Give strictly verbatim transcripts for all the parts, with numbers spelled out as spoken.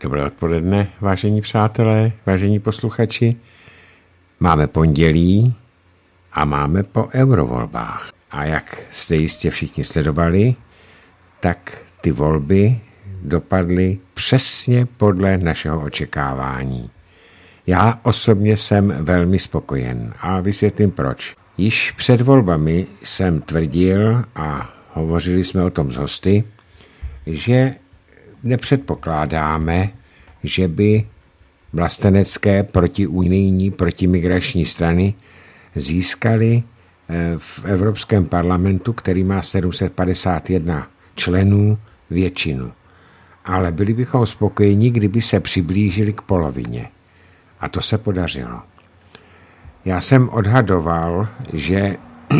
Dobré odpoledne, vážení přátelé, vážení posluchači. Máme pondělí a máme po eurovolbách. A jak jste jistě všichni sledovali, tak ty volby dopadly přesně podle našeho očekávání. Já osobně jsem velmi spokojen a vysvětlím proč. Již před volbami jsem tvrdil a hovořili jsme o tom s hosty, že nepředpokládáme, že by vlastenecké protiunijní, protimigrační strany získaly v Evropském parlamentu, který má sedm set padesát jedna členů, většinu. Ale byli bychom spokojeni, kdyby se přiblížili k polovině. A to se podařilo. Já jsem odhadoval, že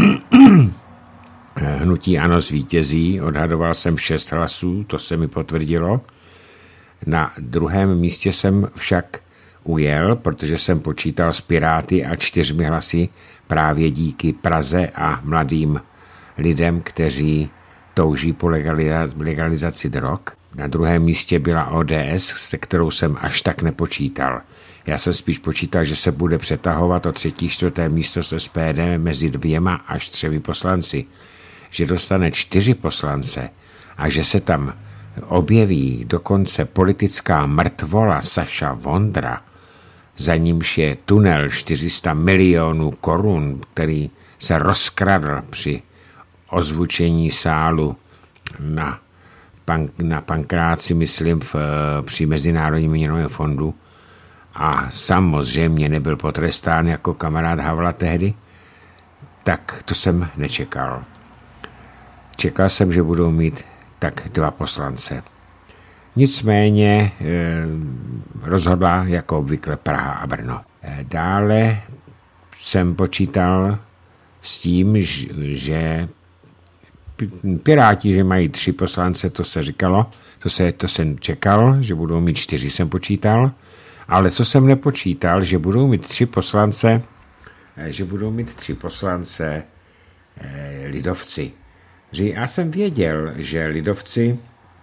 hnutí ANO zvítězí, odhadoval jsem šest hlasů, to se mi potvrdilo. Na druhém místě jsem však ujel, protože jsem počítal s Piráty a čtyřmi hlasy právě díky Praze a mladým lidem, kteří touží po legalizaci drog. Na druhém místě byla O D S, se kterou jsem až tak nepočítal. Já jsem spíš počítal, že se bude přetahovat o třetí, čtvrté místo s S P D mezi dvěma až třemi poslanci, že dostane čtyři poslance a že se tam objeví dokonce politická mrtvola Saša Vondra, za nímž je tunel čtyři sta milionů korun, který se rozkradl při ozvučení sálu na, pank, na Pankráci, myslím, v, při Mezinárodním měnovém fondu, a samozřejmě nebyl potrestán jako kamarád Havla tehdy, tak to jsem nečekal. Čekal jsem, že budou mít tak dva poslance. Nicméně e, rozhodla jako obvykle Praha a Brno. E, dále jsem počítal s tím, že Piráti, že mají tři poslance, to se říkalo, to, se, to jsem čekal, že budou mít čtyři, jsem počítal, ale co jsem nepočítal, že budou mít tři poslance, že budou mít tři poslance e, lidovci. Že já jsem věděl, že lidovci,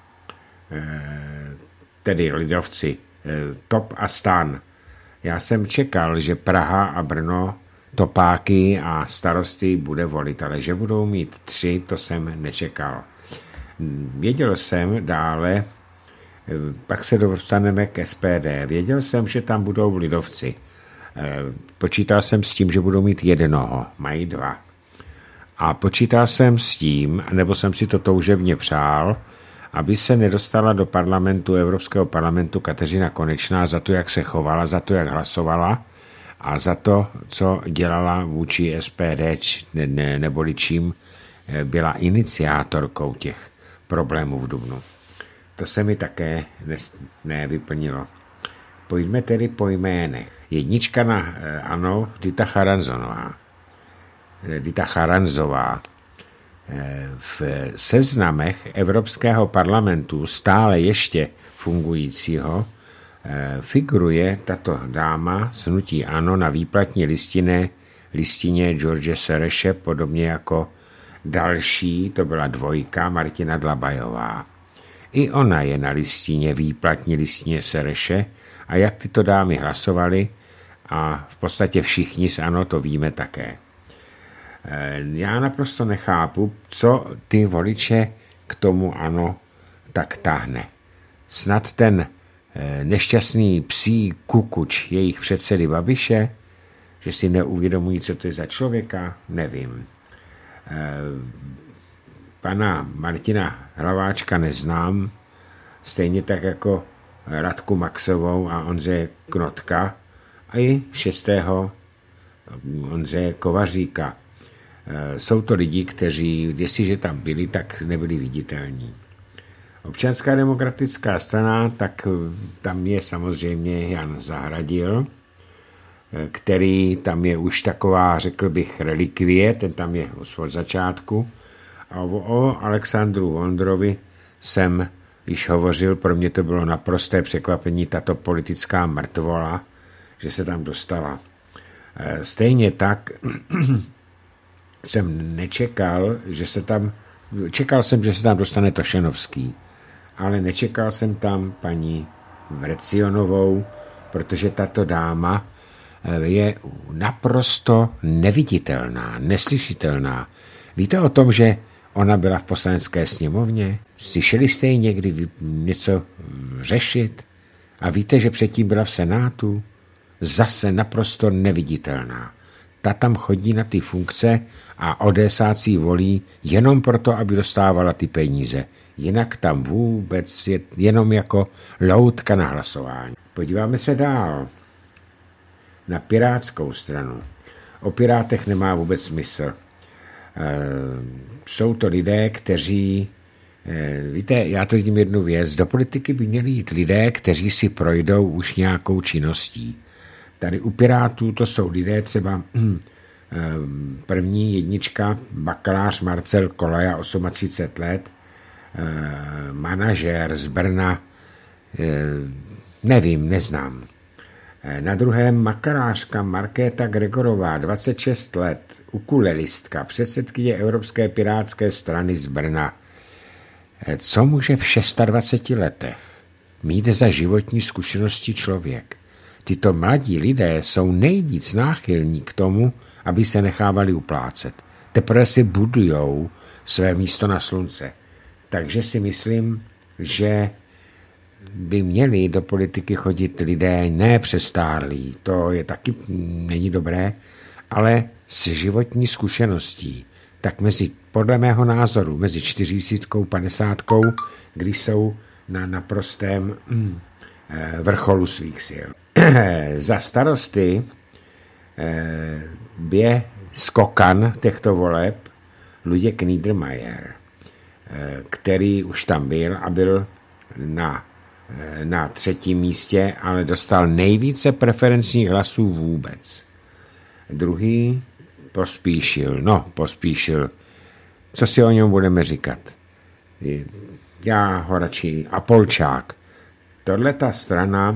tedy lidovci, Top a Stan, já jsem čekal, že Praha a Brno topáky a starosty bude volit, ale že budou mít tři, to jsem nečekal. Věděl jsem dále, pak se dostaneme k S P D, věděl jsem, že tam budou lidovci. Počítal jsem s tím, že budou mít jednoho, mají dva. A počítal jsem s tím, nebo jsem si to toužebně přál, aby se nedostala do parlamentu, Evropského parlamentu Kateřina Konečná za to, jak se chovala, za to, jak hlasovala a za to, co dělala vůči S P D, ne, ne, neboli čím byla iniciátorkou těch problémů v dubnu. To se mi také nevyplnilo. Pojďme tedy po jménech. Jednička na ANO, Dita Charanzonová. Dita Charanzová. V seznamech Evropského parlamentu stále ještě fungujícího figuruje tato dáma z hnutí ANO na výplatní listině, listině George Sereše, podobně jako další, to byla dvojka, Martina Dlabajová. I ona je na listině, výplatní listině Sereše, a jak tyto dámy hlasovaly, a v podstatě všichni z ANO to víme také. Já naprosto nechápu, co ty voliče k tomu ANO tak táhne. Snad ten nešťastný psí kukuč jejich předsedy Babiše, že si neuvědomují, co to je za člověka, nevím. Pana Martina Hlaváčka neznám, stejně tak jako Radku Maxovou a Ondřeje Knotka a i šestého Ondřeje Kovaříka. Jsou to lidi, kteří, jestliže tam byli, tak nebyli viditelní. Občanská demokratická strana, tak tam je samozřejmě Jan Zahradil, který tam je už taková, řekl bych, relikvie, ten tam je od začátku. A o Alexandru Vondrovi jsem již hovořil, pro mě to bylo naprosté překvapení, tato politická mrtvola, že se tam dostala. Stejně tak jsem nečekal, že se tam, čekal jsem, že se tam dostane Tošenovský, ale nečekal jsem tam paní Vrecionovou, protože tato dáma je naprosto neviditelná, neslyšitelná. Víte o tom, že ona byla v Poslanecké sněmovně? Slyšeli jste ji někdy něco řešit? A víte, že předtím byla v Senátu? Zase naprosto neviditelná. Ta tam chodí na ty funkce a odesáci volí jenom proto, aby dostávala ty peníze. Jinak tam vůbec je jenom jako loutka na hlasování. Podíváme se dál na Pirátskou stranu. O Pirátech nemá vůbec smysl. E, jsou to lidé, kteří, e, víte, já to vidím jednu věc, do politiky by měli jít lidé, kteří si projdou už nějakou činností. Tady u Pirátů to jsou lidé třeba e, první jednička, bakalář Marcel Kolaja, třicet osm let, e, manažér z Brna, e, nevím, neznám. Na druhém makarářka Markéta Gregorová, dvacet šest let, ukulelistka, předsedkyně Evropské pirátské strany z Brna. Co může v dvaceti šesti letech mít za životní zkušenosti člověk? Tyto mladí lidé jsou nejvíc náchylní k tomu, aby se nechávali uplácet. Teprve si budujou své místo na slunce. Takže si myslím, že by měli do politiky chodit lidé nepřestárlí, to je taky není dobré, ale s životní zkušeností. Tak mezi, podle mého názoru, mezi čtyřicítkou, padesátkou, když jsou na naprostém mm, vrcholu svých sil. Za starosty je skokan těchto voleb Luděk Niedermayer, který už tam byl a byl na na třetím místě, ale dostal nejvíce preferenčních hlasů vůbec. Druhý Pospíšil, no Pospíšil, co si o něm budeme říkat? Já ho radši, a Polčák. Tohle ta strana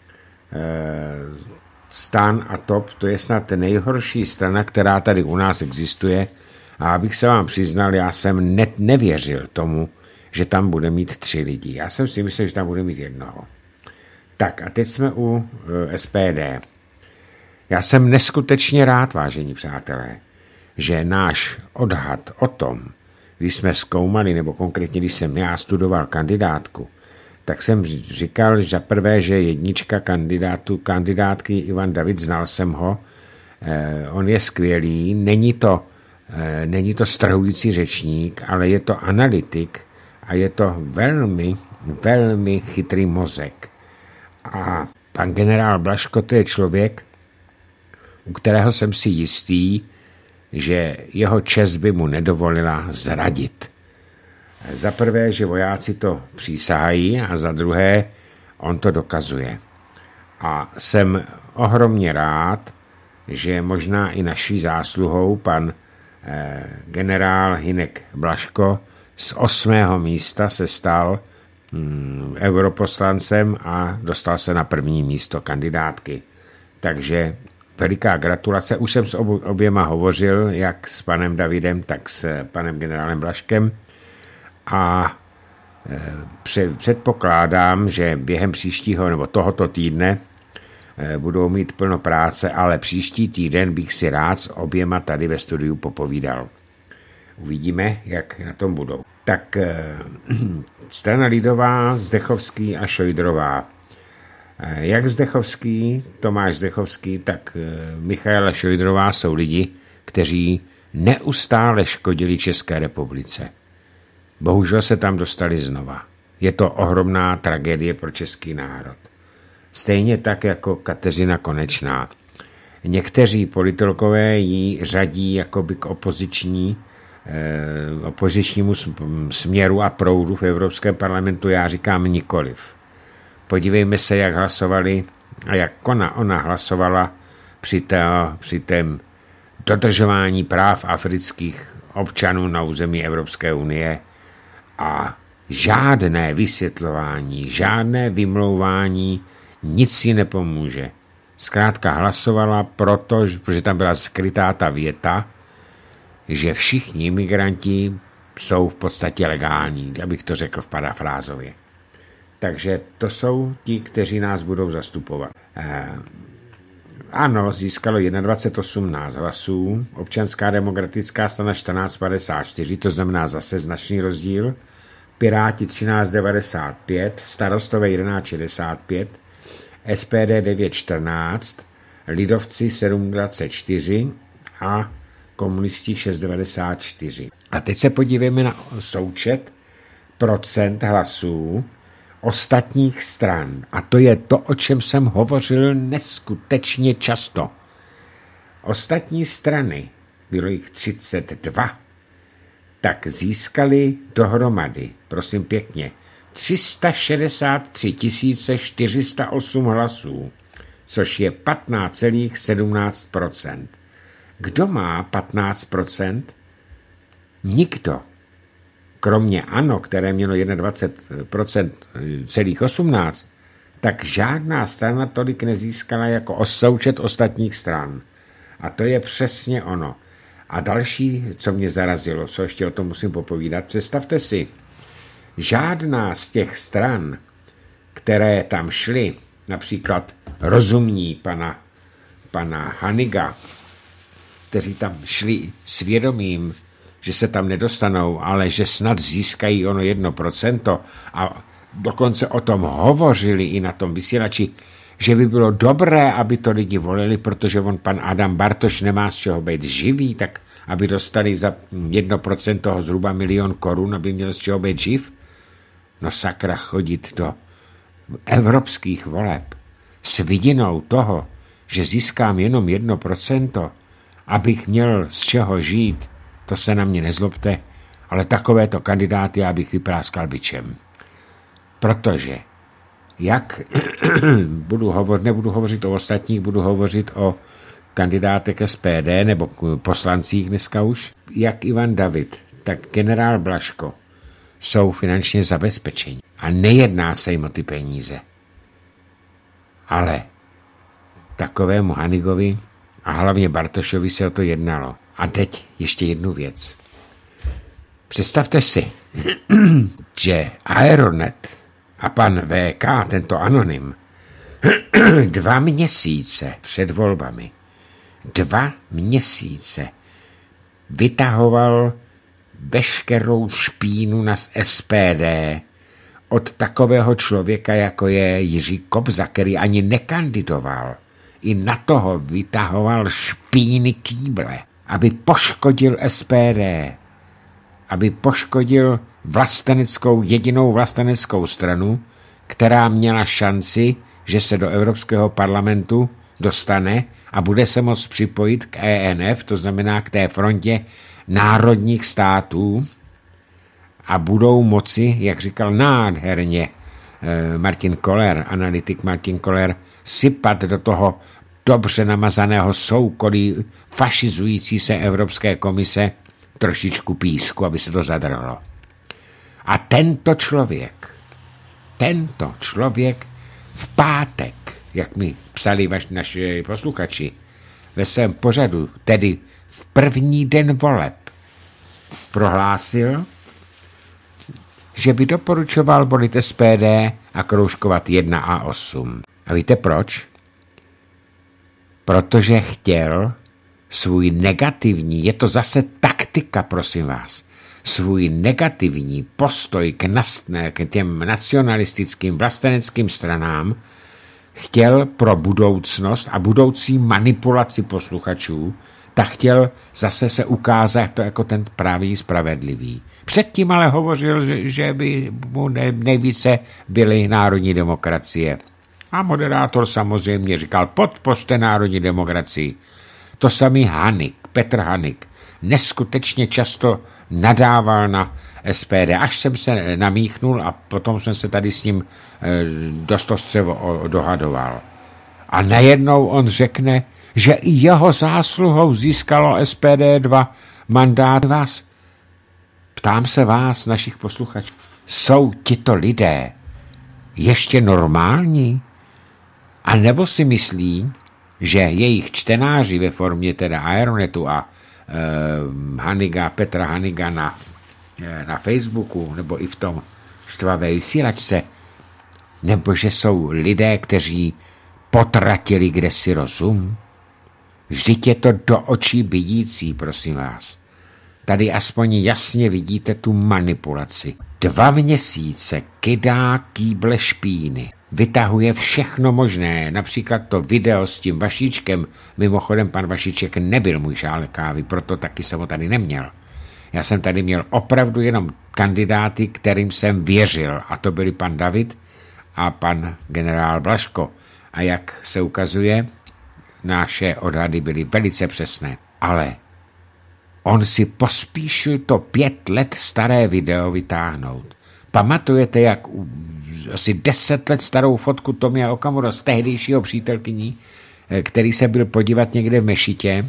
Stan a Top, to je snad nejhorší strana, která tady u nás existuje, a abych se vám přiznal, já jsem ne- nevěřil tomu, že tam bude mít tři lidi. Já jsem si myslel, že tam bude mít jednoho. Tak a teď jsme u uh, S P D. Já jsem neskutečně rád, vážení přátelé, že náš odhad o tom, když jsme zkoumali, nebo konkrétně když jsem já studoval kandidátku, tak jsem říkal, že prvé, že jednička kandidátu, kandidátky Ivan David, znal jsem ho, eh, on je skvělý, není to, eh, není to strhující řečník, ale je to analytik, a je to velmi, velmi chytrý mozek. A pan generál Blažko, to je člověk, u kterého jsem si jistý, že jeho čest by mu nedovolila zradit. Za prvé, že vojáci to přísahají, a za druhé, on to dokazuje. A jsem ohromně rád, že možná i naší zásluhou pan eh, generál Hynek Blažko z osmého místa se stal hmm, europoslancem a dostal se na první místo kandidátky. Takže veliká gratulace. Už jsem s oběma hovořil, jak s panem Davidem, tak s panem generálem Blažkem. A e, předpokládám, že během příštího nebo tohoto týdne e, budou mít plno práce, ale příští týden bych si rád s oběma tady ve studiu popovídal. Uvidíme, jak na tom budou. Tak e, strana lidová, Zdechovský a Šojdrová. E, jak Zdechovský, Tomáš Zdechovský, tak e, Michaela Šojdrová jsou lidi, kteří neustále škodili České republice. Bohužel se tam dostali znova. Je to ohromná tragédie pro český národ. Stejně tak jako Kateřina Konečná. Někteří politologové ji řadí jakoby k opoziční, eh, opozičnímu směru a proudu v Evropském parlamentu. Já říkám nikoliv. Podívejme se, jak hlasovali a jak ona, ona hlasovala při, té, při tém dodržování práv afrických občanů na území Evropské unie. A žádné vysvětlování, žádné vymlouvání, nic si nepomůže. Zkrátka hlasovala proto, protože tam byla skrytá ta věta, že všichni imigranti jsou v podstatě legální, abych to řekl v parafrázově. Takže to jsou ti, kteří nás budou zastupovat. Eh, ano, získalo dvacet osmnáct hlasů, Občanská demokratická strana čtrnáct padesát čtyři, to znamená zase značný rozdíl, Piráti třináct devadesát pět, Starostové jedenáct šedesát pět, S P D devět čtrnáct, Lidovci sedm dvacet čtyři a komunisti šest devadesát čtyři. A teď se podívejme na součet procent hlasů ostatních stran. A to je to, o čem jsem hovořil neskutečně často. Ostatní strany, bylo jich třicet dva, tak získali dohromady, prosím pěkně, tři sta šedesát tři tisíce čtyři sta osm hlasů, což je patnáct celá sedmnáct procent. Kdo má patnáct procent? Nikdo. Kromě ANO, které mělo dvacet jedna procent celých osmnáct, tak žádná strana tolik nezískala jako součet ostatních stran. A to je přesně ono. A další, co mě zarazilo, co ještě o tom musím popovídat, představte si, žádná z těch stran, které tam šly, například rozumní pana, pana Haniga, kteří tam šli svědomím, že se tam nedostanou, ale že snad získají ono jedno procento a dokonce o tom hovořili i na tom vysílači, že by bylo dobré, aby to lidi volili, protože on pan Adam Bartoš nemá z čeho být živý, tak aby dostali za jedno procento zhruba milion korun, aby měl z čeho být živ. No sakra, chodit do evropských voleb s vidinou toho, že získám jenom jedno procento, abych měl z čeho žít, to se na mě nezlobte, ale takovéto kandidáty já bych vypráskal bičem. Protože jak budu hovořit, nebudu hovořit o ostatních, budu hovořit o kandidátech S P D nebo poslancích dneska už, jak Ivan David, tak generál Blažko jsou finančně zabezpečení. A nejedná se jim o ty peníze. Ale takovému Hanigovi a hlavně Bartošovi se o to jednalo. A teď ještě jednu věc. Představte si, že Aeronet a pan V K, tento anonym, dva měsíce před volbami, dva měsíce vytahoval veškerou špínu na S P D od takového člověka, jako je Jiří Kobza, který ani nekandidoval. I na toho vytahoval špíny kýble, aby poškodil S P D, aby poškodil vlasteneckou, jedinou vlasteneckou stranu, která měla šanci, že se do Evropského parlamentu dostane a bude se moct připojit k E N F, to znamená k té frontě národních států, a budou moci, jak říkal nádherně Martin Koller, analytik Martin Koller, sypat do toho dobře namazaného soukolí fašizující se Evropské komise trošičku písku, aby se to zadrhlo. A tento člověk, tento člověk v pátek, jak mi psali vaš, naši posluchači, ve svém pořadu, tedy v první den voleb, prohlásil, že by doporučoval volit S P D a kroužkovat jedna a osm. A víte proč? Protože chtěl svůj negativní, je to zase taktika, prosím vás, svůj negativní postoj k, nastne, k těm nacionalistickým vlasteneckým stranám chtěl pro budoucnost a budoucí manipulaci posluchačů, tak chtěl zase se ukázat to jako ten pravý spravedlivý. Předtím ale hovořil, že, že by mu nejvíce byly národní demokracie. A moderátor samozřejmě říkal, podpořte národní demokracii. To samý Hanik, Petr Hanik, neskutečně často nadával na S P D, až jsem se namíchnul a potom jsem se tady s ním dost ostřevo dohadoval. A najednou on řekne, že i jeho zásluhou získalo S P D dva mandát vás. Ptám se vás, našich posluchačů, jsou tito lidé ještě normální? A nebo si myslí, že jejich čtenáři ve formě teda Aeronetu a e, Haniga, Petra Haniga na, e, na Facebooku nebo i v tom štvavé vysílačce Nebo že jsou lidé, kteří potratili kdesi rozum? Vždyť je to do očí bíjící, prosím vás. Tady aspoň jasně vidíte tu manipulaci. Dva měsíce kydá kýble špíny. Vytahuje všechno možné, například to video s tím Vašíčkem. Mimochodem, pan Vašíček nebyl můj šálek kávy, proto taky jsem ho tady neměl. Já jsem tady měl opravdu jenom kandidáty, kterým jsem věřil, a to byli pan David a pan generál Blažko. A jak se ukazuje, naše odhady byly velice přesné. Ale on si pospíšil to pět let staré video vytáhnout. Pamatujete, jak asi deset let starou fotku Tomia Okamura z tehdejšího přítelkyní, který se byl podívat někde v mešitě,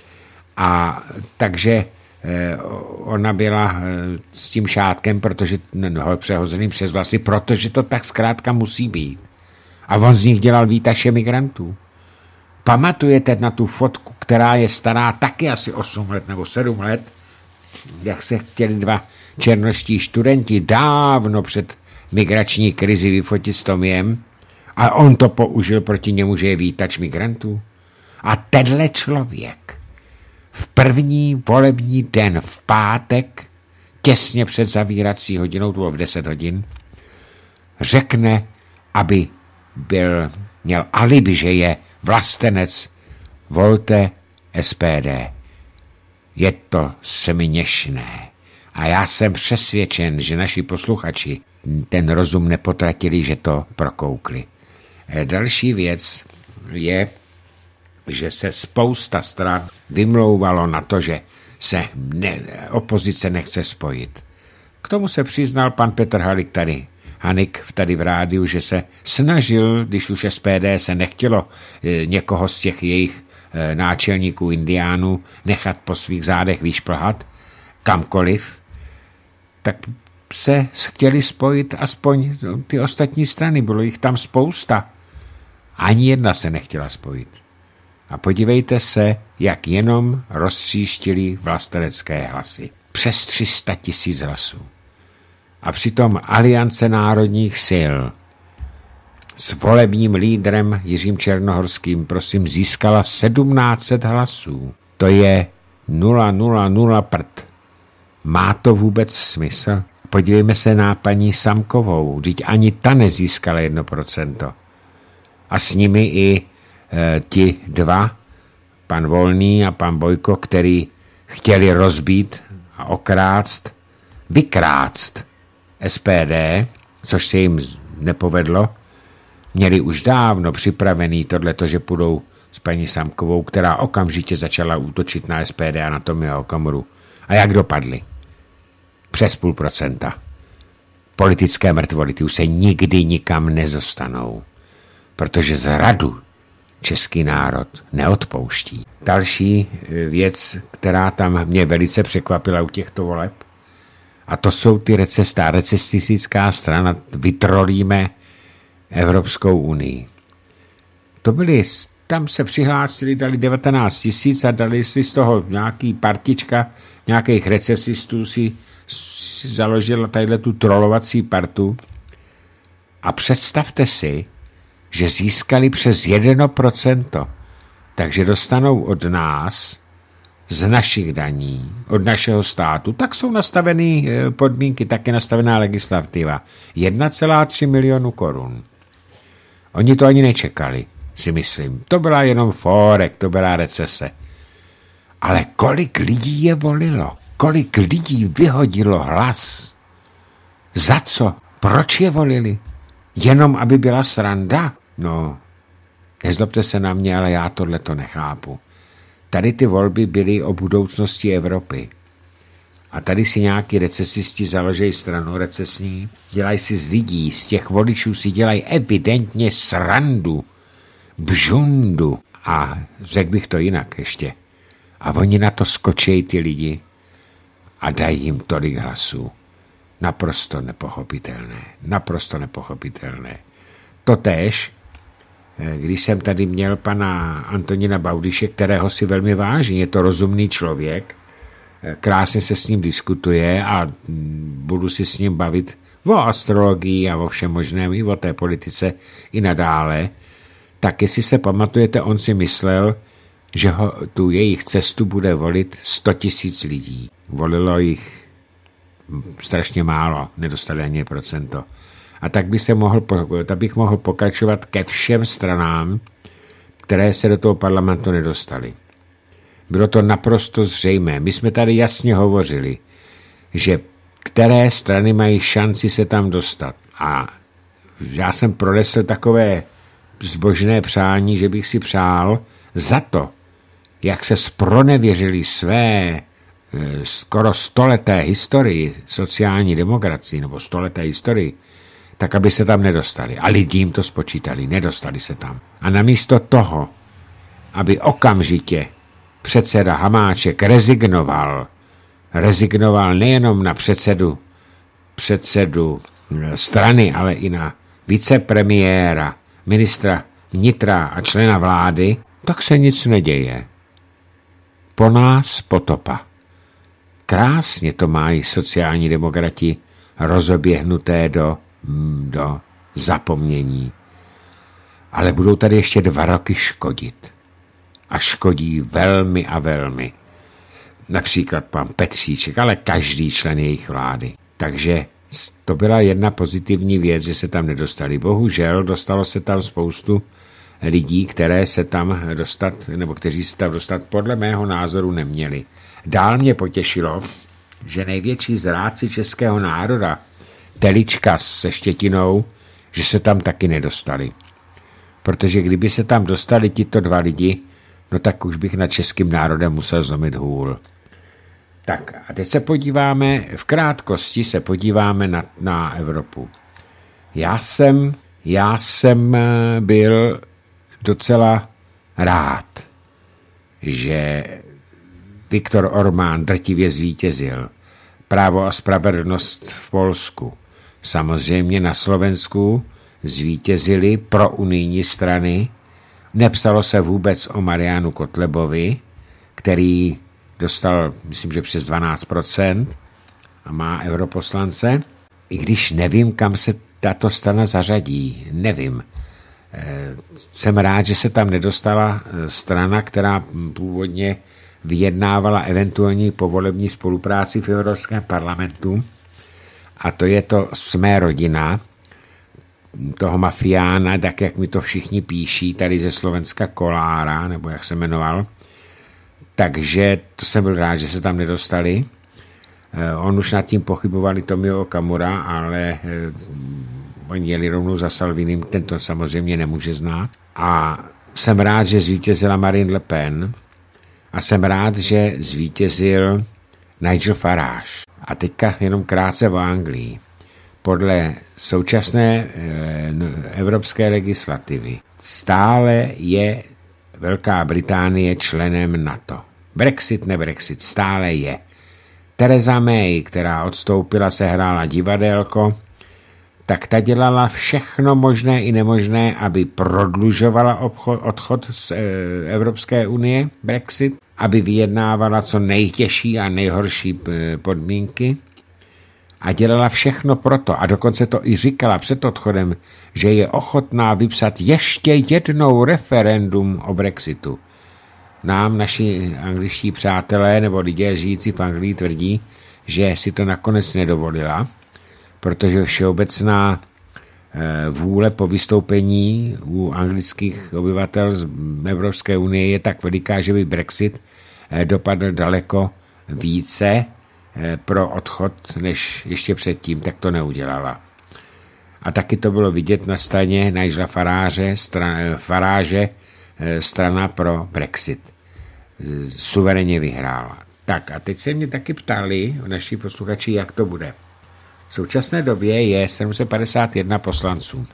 a takže ona byla s tím šátkem, protože no, přehozeným přes vlasy, protože to tak zkrátka musí být. A on z nich dělal výtaše migrantů. Pamatujete na tu fotku, která je stará taky asi osm let nebo sedm let, jak se chtěli dva černoští studenti dávno před migrační krizi vyfotit s Tomiem, a on to použil proti němu, že je výtač migrantů. A tenhle člověk v první volební den v pátek, těsně před zavírací hodinou, to bylo v deset hodin, řekne, aby byl, měl alibi, že je vlastenec, volte S P D. Je to směšné. A já jsem přesvědčen, že naši posluchači ten rozum nepotratili, že to prokoukli. Další věc je, že se spousta stran vymlouvalo na to, že se ne, opozice nechce spojit. K tomu se přiznal pan Petr Halik tady, Hanik tady v rádiu, že se snažil, když už S P D se nechtělo e, někoho z těch jejich e, náčelníků indiánů nechat po svých zádech vyšplhat kamkoliv, tak se chtěli spojit aspoň ty ostatní strany. Bylo jich tam spousta. Ani jedna se nechtěla spojit. A podívejte se, jak jenom roztříštili vlastenecké hlasy. Přes tři sta tisíc hlasů. A přitom Aliance národních sil s volebním lídrem Jiřím Černohorským, prosím, získala sedmnáct set hlasů. To je nula nula nula prd. Má to vůbec smysl? Podívejme se na paní Samkovou, vždyť ani ta nezískala jedno procento. A s nimi i e, ti dva, pan Volný a pan Bojko, který chtěli rozbít a okrást, vykrást S P D, což se jim nepovedlo, měli už dávno připravený tohleto, že půjdou s paní Samkovou, která okamžitě začala útočit na S P D a na Tomia Okamuru. A jak dopadli? Přes půl procenta. Politické mrtvoly, ty už se nikdy nikam nezostanou, protože zradu český národ neodpouští. Další věc, která tam mě velice překvapila u těchto voleb, a to jsou ty recestá, recestistická strana, vytrolíme Evropskou unii. To byly, tam se přihlásili, dali devatenáct tisíc a dali si z toho nějaký partička nějakých recesistů, si, si založila tadyhle tu trolovací partu. A představte si, že získali přes jedno procento, takže dostanou od nás, z našich daní, od našeho státu, tak jsou nastavené podmínky, tak je nastavená legislativa. jedna celá tři milionu korun. Oni to ani nečekali, si myslím. To byla jenom fórek, to byla recese. Ale kolik lidí je volilo? Kolik lidí vyhodilo hlas? Za co? Proč je volili? Jenom aby byla sranda? No, nezlobte se na mě, ale já tohleto nechápu. Tady ty volby byly o budoucnosti Evropy. A tady si nějaký recesisti založí stranu recesní, dělají si z lidí, z těch voličů si dělají evidentně srandu, bžundu. A řekl bych to jinak ještě. A oni na to skočejí ty lidi a dají jim tolik hlasů. Naprosto nepochopitelné. Naprosto nepochopitelné. Totéž, když jsem tady měl pana Antonína Baudyše, kterého si velmi vážím, je to rozumný člověk, krásně se s ním diskutuje a budu si s ním bavit o astrologii a o všem možném, i o té politice i nadále, tak jestli se pamatujete, on si myslel, že ho, tu jejich cestu bude volit sto tisíc lidí. Volilo jich strašně málo, nedostali ani procento. A tak, by se mohl, tak bych mohl pokračovat ke všem stranám, které se do toho parlamentu nedostali. Bylo to naprosto zřejmé. My jsme tady jasně hovořili, že které strany mají šanci se tam dostat. A já jsem pronesl takové zbožné přání, že bych si přál za to, jak se zpronevěřili své skoro stoleté historii sociální demokracii, nebo stoleté historii, tak aby se tam nedostali. A lidi jim to spočítali, nedostali se tam. A namísto toho, aby okamžitě předseda Hamáček rezignoval, rezignoval nejenom na předsedu, předsedu strany, ale i na vicepremiéra, ministra vnitra a člena vlády, tak se nic neděje. Po nás potopa. Krásně to mají sociální demokrati rozoběhnuté do, do zapomnění. Ale budou tady ještě dva roky škodit. A škodí velmi a velmi. Například pan Petříček, ale každý člen jejich vlády. Takže to byla jedna pozitivní věc, že se tam nedostali. Bohužel dostalo se tam spoustu lidí, které se tam dostat, nebo kteří se tam dostat podle mého názoru neměli. Dál mě potěšilo, že největší zrádci českého národa, Telička se Štětinou, že se tam taky nedostali. Protože kdyby se tam dostali tito dva lidi, no tak už bych nad českým národem musel zlomit hůl. Tak a teď se podíváme, v krátkosti se podíváme na, na Evropu. Já jsem, já jsem byl docela rád, že Viktor Orbán drtivě zvítězil. Právo a spravedlnost v Polsku. Samozřejmě na Slovensku zvítězili pro unijní strany. Nepsalo se vůbec o Marianu Kotlebovi, který dostal, myslím, že přes dvanáct procent a má europoslance. I když nevím, kam se tato strana zařadí, nevím. Jsem rád, že se tam nedostala strana, která původně vyjednávala eventuální povolební spolupráci v Evropském parlamentu, a to je to Jsme rodina, toho mafiána, tak jak mi to všichni píší, tady ze Slovenska Kolára, nebo jak se jmenoval. Takže to jsem byl rád, že se tam nedostali. On už nad tím pochybovali Tomio Okamura, ale oni jeli rovnou za Salvinim, ten to samozřejmě nemůže znát. A jsem rád, že zvítězila Marine Le Pen a jsem rád, že zvítězil Nigel Farage. A teďka jenom krátce o Anglii. Podle současné evropské legislativy stále je Velká Británie členem NATO. Brexit, ne Brexit, stále je. Theresa May, která odstoupila, sehrála divadélko, tak ta dělala všechno možné i nemožné, aby prodlužovala obchod, odchod z e, Evropské unie, Brexit, aby vyjednávala co nejtěžší a nejhorší e, podmínky a dělala všechno proto, a dokonce to i říkala před odchodem, že je ochotná vypsat ještě jednou referendum o Brexitu. Nám naši angličtí přátelé nebo lidé žijící v Anglii tvrdí, že si to nakonec nedovolila, protože všeobecná vůle po vystoupení u anglických obyvatel z Evropské unie je tak veliká, že by Brexit dopadl daleko více pro odchod, než ještě předtím, tak to neudělala. A taky to bylo vidět na straně Nigela Farage, strana, Farage, strana pro Brexit. Suverénně vyhrála. Tak a teď se mě taky ptali naši posluchači, jak to bude. V současné době je sedm set padesát jedna poslanců.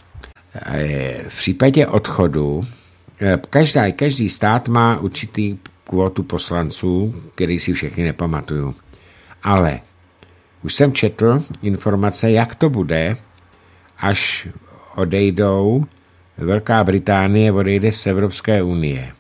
V případě odchodu každý, každý stát má určitý kvotu poslanců, který si všechny nepamatuju. Ale už jsem četl informace, jak to bude, až odejdou, Velká Británie odejde z Evropské unie.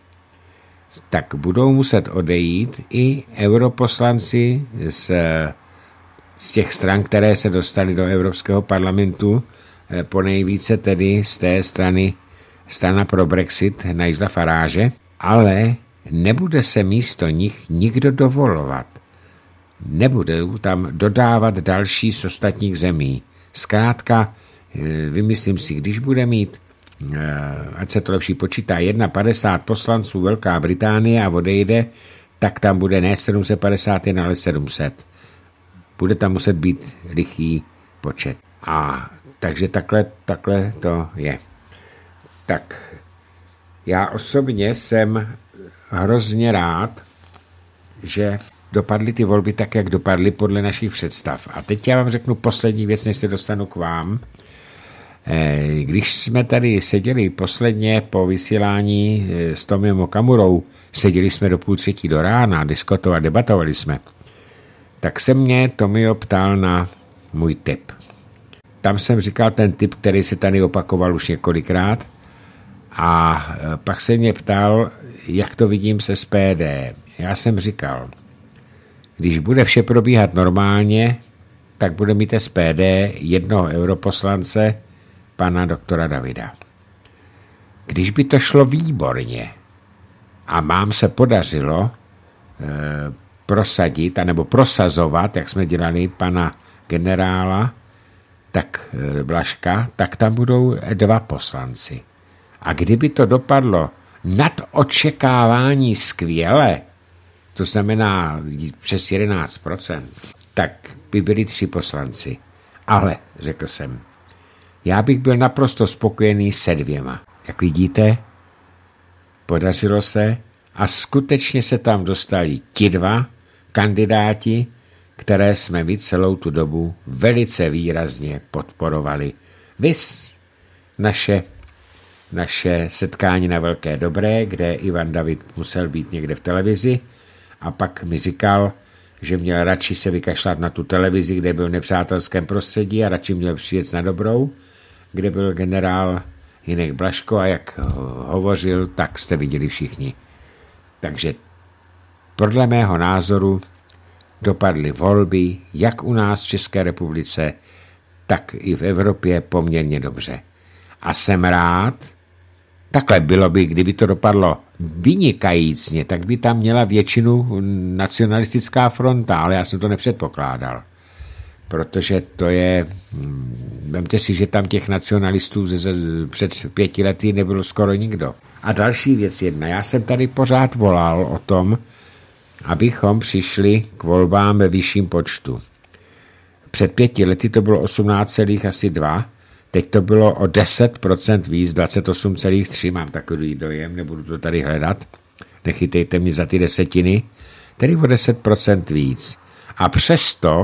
Tak budou muset odejít i europoslanci z z těch stran, které se dostaly do Evropského parlamentu, po nejvíce tedy z té strany strana pro Brexit Nigela Farage, ale nebude se místo nich nikdo dovolovat. Nebudou tam dodávat další z ostatních zemí. Zkrátka, vymyslím si, když bude mít, ať se to lepší počítá, padesát jedna poslanců Velká Británie a odejde, tak tam bude ne sedm set padesát jedna, ale sedm set. Bude tam muset být lichý počet. A takže takhle, takhle to je. Tak já osobně jsem hrozně rád, že dopadly ty volby tak, jak dopadly podle našich představ. A teď já vám řeknu poslední věc, než se dostanu k vám. Když jsme tady seděli posledně po vysílání s Tomiem Okamurou, seděli jsme do půl třetí do rána, diskutovali, debatovali jsme, tak se mě Tomio ptal na můj tip. Tam jsem říkal ten tip, který se tady opakoval už několikrát, a pak se mě ptal, jak to vidím se S P D. Já jsem říkal, když bude vše probíhat normálně, tak bude mít S P D jednoho europoslance, pana doktora Davida. Když by to šlo výborně a mám se podařilo e, prosadit, anebo prosazovat, jak jsme dělali pana generála, tak e, Blažka, tak tam budou dva poslanci. A kdyby to dopadlo nad očekávání skvěle, to znamená přes jedenáct procent, tak by byli tři poslanci. Ale, řekl jsem, já bych byl naprosto spokojený se dvěma. Jak vidíte, podařilo se a skutečně se tam dostali ti dva kandidáti, které jsme my celou tu dobu velice výrazně podporovali. Vys naše, naše setkání na Velké Dobré, kde Ivan David musel být někde v televizi a pak mi říkal, že měl radši se vykašlat na tu televizi, kde byl v nepřátelském prostředí a radši měl přijet na Dobrou, kde byl generál Hynek Blažko a jak hovořil, tak jste viděli všichni. Takže podle mého názoru dopadly volby jak u nás v České republice, tak i v Evropě poměrně dobře. A jsem rád, takhle bylo by, kdyby to dopadlo vynikajícně, tak by tam měla většinu nacionalistická fronta, ale já jsem to nepředpokládal. Protože to je, vemte si, že tam těch nacionalistů ze, ze, před pěti lety nebylo skoro nikdo. A další věc jedna, já jsem tady pořád volal o tom, abychom přišli k volbám ve vyšším počtu. Před pěti lety to bylo osmnáct celá dva, teď to bylo o deset procent víc, dvacet osm celá tři, mám takový dojem, nebudu to tady hledat, nechytejte mě za ty desetiny, tedy o deset procent víc. A přesto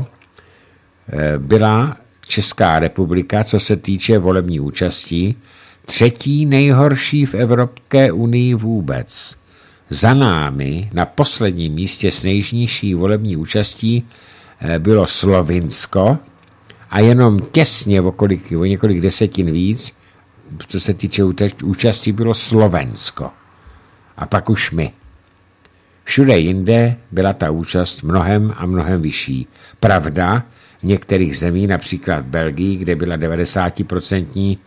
byla Česká republika, co se týče volební účastí, třetí nejhorší v Evropské unii vůbec. Za námi na posledním místě s nejnižší volební účastí bylo Slovinsko a jenom těsně o, kolik, o několik desetin víc, co se týče účastí, bylo Slovensko. A pak už my. Všude jinde byla ta účast mnohem a mnohem vyšší. Pravda, v některých zemí, například v Belgii, kde byla devadesát procent e,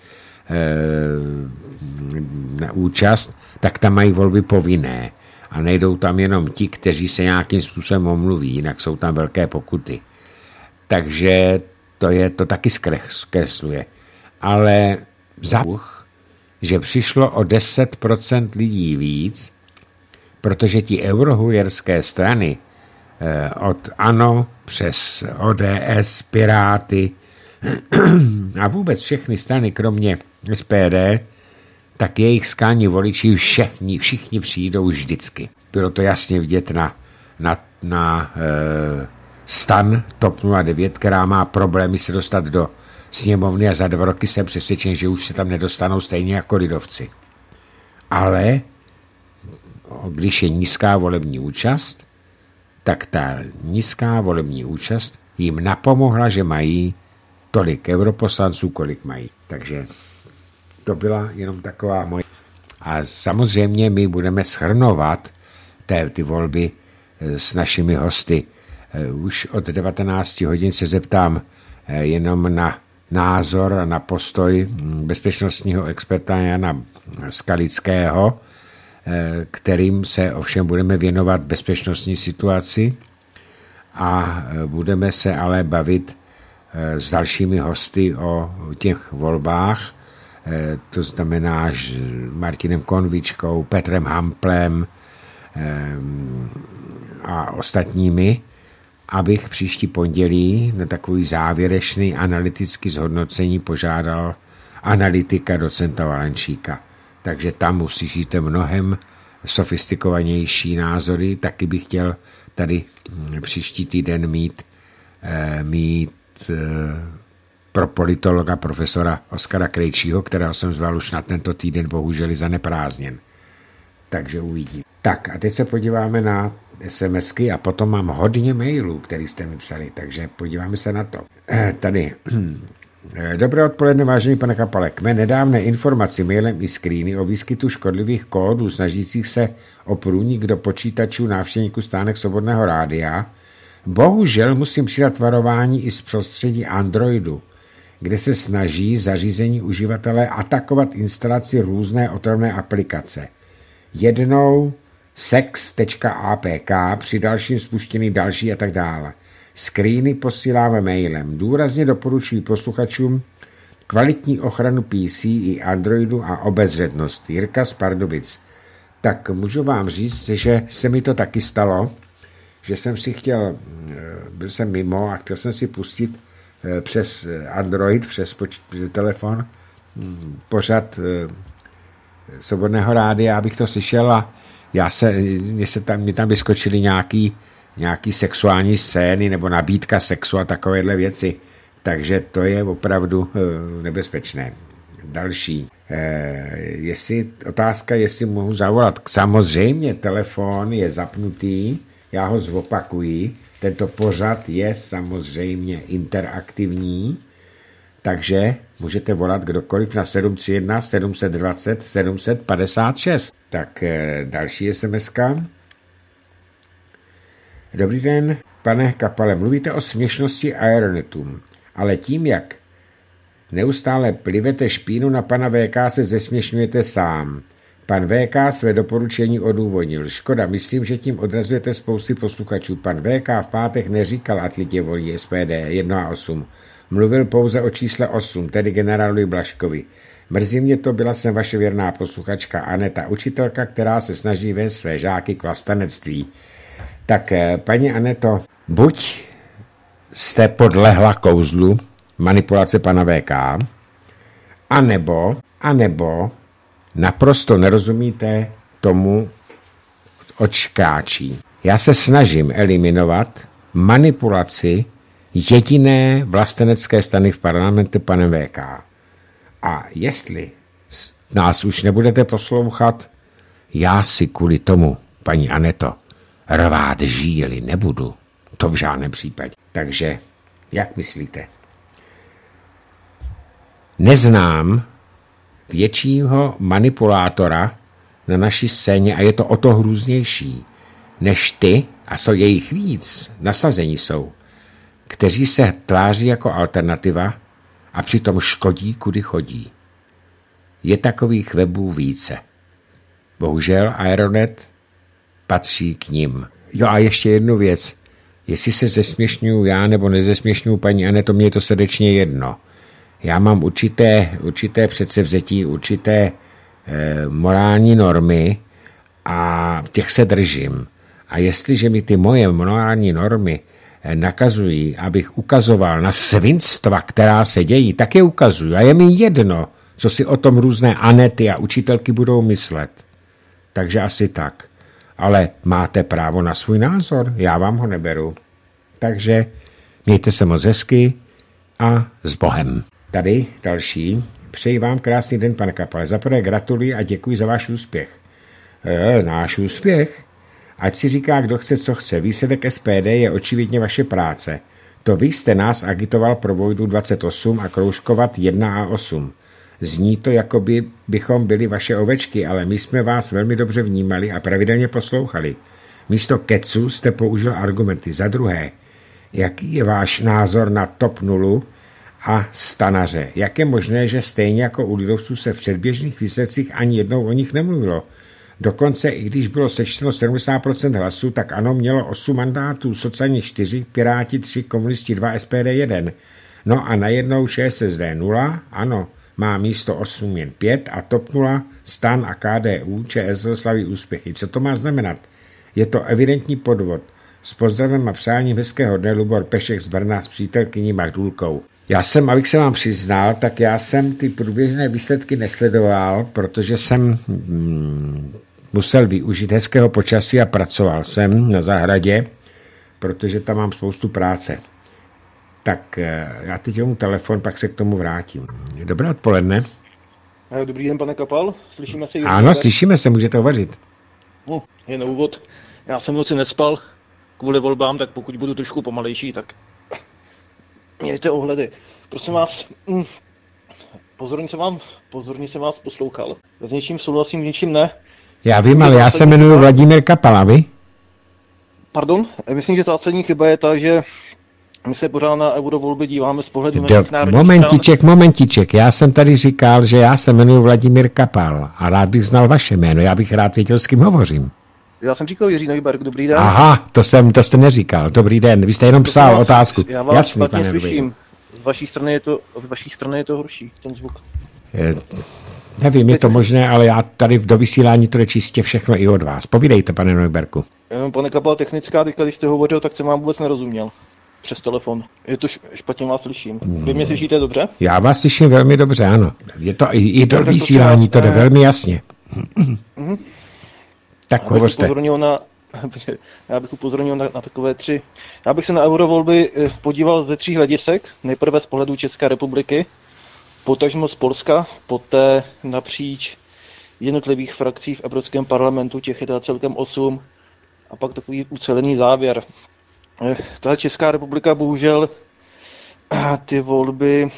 účast, tak tam mají volby povinné. A nejdou tam jenom ti, kteří se nějakým způsobem omluví, jinak jsou tam velké pokuty. Takže to je to taky zkresluje. Ale záuch, že přišlo o deset procent lidí víc, protože ti eurohujerské strany eh, od ANO přes O D S, Piráty a vůbec všechny strany, kromě S P D, tak jejich skání voliči všichni, všichni přijdou vždycky. Bylo to jasně vidět na, na, na e, stan TOP nula devět, která má problémy se dostat do sněmovny a za dva roky jsem přesvědčen, že už se tam nedostanou stejně jako lidovci. Ale když je nízká volební účast, tak ta nízká volební účast jim napomohla, že mají tolik europoslanců, kolik mají. Takže to byla jenom taková moje. A samozřejmě my budeme shrnovat té, ty volby s našimi hosty. Už od devatenácti hodin se zeptám jenom na názor a na postoj bezpečnostního experta Jana Skalického, kterým se ovšem budeme věnovat bezpečnostní situaci a budeme se ale bavit s dalšími hosty o těch volbách, to znamená s Martinem Konvičkou, Petrem Hamplem a ostatními, abych příští pondělí na takový závěrečný analytický zhodnocení požádal analytika docenta Valenčíka. Takže tam uslyšíte mnohem sofistikovanější názory. Taky bych chtěl tady příští týden mít, mít pro politologa profesora Oskara Krejčího, kterého jsem zval už na tento týden, bohužel zaneprázdněn. Takže uvidím. Tak a teď se podíváme na SMSky a potom mám hodně mailů, který jste mi psali, takže podíváme se na to. Tady. Dobré odpoledne, vážený pane Kapale. K mé nedávné informaci mailem i screeny o výskytu škodlivých kódů snažících se o průnik do počítačů návštěvníků stánek Svobodného rádia, bohužel musím přidat varování i z prostředí Androidu, kde se snaží zařízení uživatele atakovat instalaci různé otravné aplikace. Jednou sex tečka a p k, při dalším spuštění další a tak dále. Screeny posíláme mailem. Důrazně doporučuji posluchačům kvalitní ochranu P C i Androidu a obezřetnost. Jirka z Pardubic. Tak můžu vám říct, že se mi to taky stalo, že jsem si chtěl, byl jsem mimo a chtěl jsem si pustit přes Android, přes telefon, pořad Svobodného rádia, abych to slyšel a já se, mě, se tam, mě tam vyskočily nějaký, nějaký sexuální scény nebo nabídka sexu a takovéhle věci. Takže to je opravdu e, nebezpečné. Další. E, jestli, otázka, jestli mohu zavolat. Samozřejmě telefon je zapnutý, já ho zopakuji. Tento pořad je samozřejmě interaktivní, takže můžete volat kdokoliv na sedm tři jedna sedm dva nula sedm pět šest. Tak další SMSka. Dobrý den, pane Kapale, mluvíte o směšnosti Aeronetu, ale tím, jak neustále plivete špínu na pana V K, se zesměšňujete sám. Pan V K své doporučení odůvodnil. Škoda, myslím, že tím odrazujete spousty posluchačů. Pan V K v pátek neříkal Atlitě volí S P D jedna a osm. Mluvil pouze o čísle osm, tedy generálovi Blažkovi. Mrzí mě to, byla jsem vaše věrná posluchačka Aneta, učitelka, která se snaží vést své žáky k vlastenectví. Tak, paní Aneto, buď jste podlehla kouzlu manipulace pana V K, anebo, anebo naprosto nerozumíte tomu očkáčí. Já se snažím eliminovat manipulaci jediné vlastenecké strany v parlamentu panem V K. A jestli nás už nebudete poslouchat, já si kvůli tomu, paní Aneto, rvát žíly nebudu. To v žádném případě. Takže, jak myslíte? Neznám většího manipulátora na naší scéně a je to o to hrůznější, než ty, a jsou jejich víc, nasazení jsou, kteří se tváří jako alternativa a přitom škodí, kudy chodí. Je takových webů více. Bohužel Aeronet patří k nim. Jo a ještě jednu věc. Jestli se zesměšňuju já nebo nezesměšňuju paní Aneto, mě je to srdečně jedno. Já mám určité, určité předsevzetí, určité e, morální normy a těch se držím. A jestliže mi ty moje morální normy nakazují, abych ukazoval na svinstva, která se dějí, tak je ukazuju. A je mi jedno, co si o tom různé Anety a učitelky budou myslet. Takže asi tak. Ale máte právo na svůj názor, já vám ho neberu. Takže mějte se moc hezky a s Bohem. Tady další. Přeji vám krásný den, pane Kapale. Zaprvé gratuluji a děkuji za váš úspěch. E, náš úspěch? Ať si říká, kdo chce, co chce. Výsledek S P D je očividně vaše práce. To vy jste nás agitoval pro Vojdu dvacet osm a kroužkovat jedna a osm. Zní to, jako by bychom byli vaše ovečky, ale my jsme vás velmi dobře vnímali a pravidelně poslouchali. Místo kecu jste použil argumenty. Za druhé, jaký je váš názor na TOP nulu a stanaře? Jak je možné, že stejně jako u lidovců se v předběžných výsledcích ani jednou o nich nemluvilo? Dokonce, i když bylo sečteno sedmdesát procent hlasů, tak ANO mělo osm mandátů, sociálně čtyři, Piráti tři, komunisti dva, S P D jedna. No a najednou ČSSD nula, ano, má místo osm jen pět a TOP nula, STAN a K D U, ČSL slaví úspěchy. Co to má znamenat? Je to evidentní podvod. S pozdravem a přáním hezkého dne Lubor Pešek z Brna s přítelkyní Magdulkou. Já jsem, abych se vám přiznal, tak já jsem ty průběžné výsledky nesledoval, protože jsem hmm, musel využít hezkého počasí a pracoval jsem na zahradě, protože tam mám spoustu práce. Tak já teď mám telefon, pak se k tomu vrátím. Dobré odpoledne. Dobrý den, pane Kapal, slyšíme se? Ano, slyšíme se, můžete hovořit. No, je na úvod. Já jsem v noci nespal kvůli volbám, tak pokud budu trošku pomalejší, tak mějte ohledy. Prosím vás, pozorně jsem, vám, pozorně jsem vás poslouchal. S něčím souhlasím, s něčím ne. Já vím, ale já se jmenuji Vladimír Kapal, a vy? Pardon, myslím, že zásadní chyba je ta, že my se pořád na eurovolby díváme z pohledu našich národních Momentiček, stran. momentiček, já jsem tady říkal, že já se jmenuji Vladimír Kapal a rád bych znal vaše jméno, já bych rád věděl, s kým hovořím. Já jsem říkal Jiří Neuberg, dobrý den. Aha, to jsem, to jste neříkal, dobrý den, vy jste jenom to psal vás, otázku. Já vás Jasný, špatně slyším, z vaší strany je to, z vaší strany je to horší, ten zvuk. Je, nevím, je to možné, ale já tady do vysílání to je čistě všechno i od vás. Povídejte, pane Neuberku. Jenom pane Kapal, technická, teď když jste hovořil, tak jsem vám vůbec nerozuměl. Přes telefon. Je to špatně vás slyším. Vy mě slyšíte dobře? Já vás slyším velmi dobře, ano. Je to i, i do vysílání, to jde velmi jasně. Mm-hmm. Tak já bych upozornil na, já bych upozornil na, na takové tři. Já bych se na eurovolby podíval ze tří hledisek. Nejprve z pohledu České republiky, potažmo z Polska, poté napříč jednotlivých frakcí v Evropském parlamentu, těch je teda celkem osm, a pak takový ucelený závěr. Ta Česká republika bohužel ty volby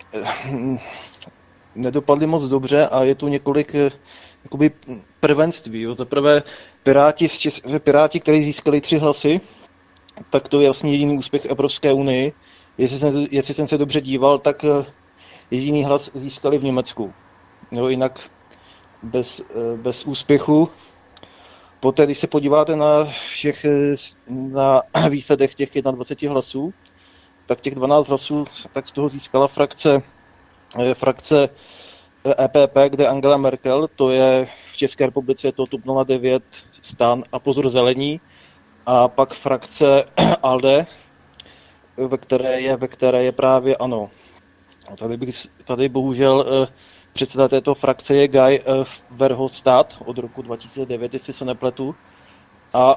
nedopadly moc dobře a je tu několik jakoby prvenství. Za prvé Piráti, Čes- Piráti, kteří získali tři hlasy, tak to je vlastně jediný úspěch Evropské unii. Jestli jsem, jestli jsem se dobře díval, tak jediný hlas získali v Německu. No, jinak bez, bez úspěchu. Poté, když se podíváte na, všech, na výsledek těch dvacet jedna hlasů, tak těch dvanáct hlasů tak z toho získala frakce, frakce E P P, kde Angela Merkel, to je v České republice je to TOP nula devět, STAN a pozor zelení, a pak frakce ALDE, ve které je, ve které je právě ANO. Tady, bych, tady bohužel předseda této frakce je Guy Verhofstadt od roku dva tisíce devět, jestli se nepletu. A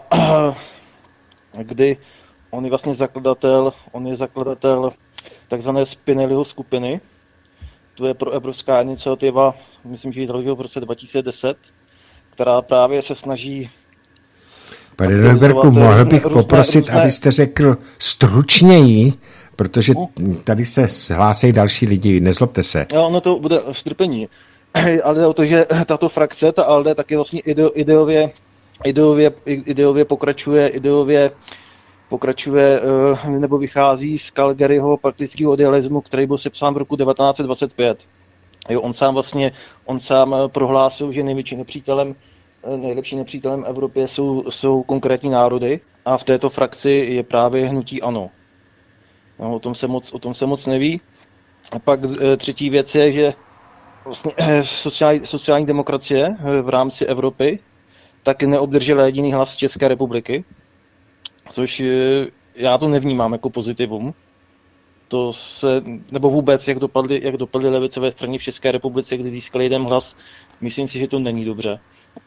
kdy on je vlastně zakladatel, on je zakladatel takzvané Spinelliho skupiny. To je proevropská iniciativa, myslím, že ji založil v roce dva tisíce deset, která právě se snaží... Pane Neuberku, mohl bych různé, poprosit, různé... abyste řekl stručněji, protože tady se hlásí další lidi, nezlobte se. Jo, ono to bude strpení. Ale o to, že tato frakce, ta ALDE, taky vlastně ideově, ideově, ideově pokračuje, ideově pokračuje nebo vychází z Calgaryho praktického idealismu, který byl sepsán v roku devatenáct set dvacet pět. Jo, on sám vlastně, on sám prohlásil, že největším nepřítelem, nejlepším nepřítelem Evropy jsou, jsou konkrétní národy, a v této frakci je právě hnutí ANO. No, o tom se moc, o tom se moc neví. A pak třetí věc je, že vlastně sociální, sociální demokracie v rámci Evropy taky neobdržela jediný hlas z České republiky, což já to nevnímám jako pozitivum. To se, nebo vůbec, jak dopadly, jak dopadly levicové strany v České republice, kdy získali jeden hlas, myslím si, že to není dobře.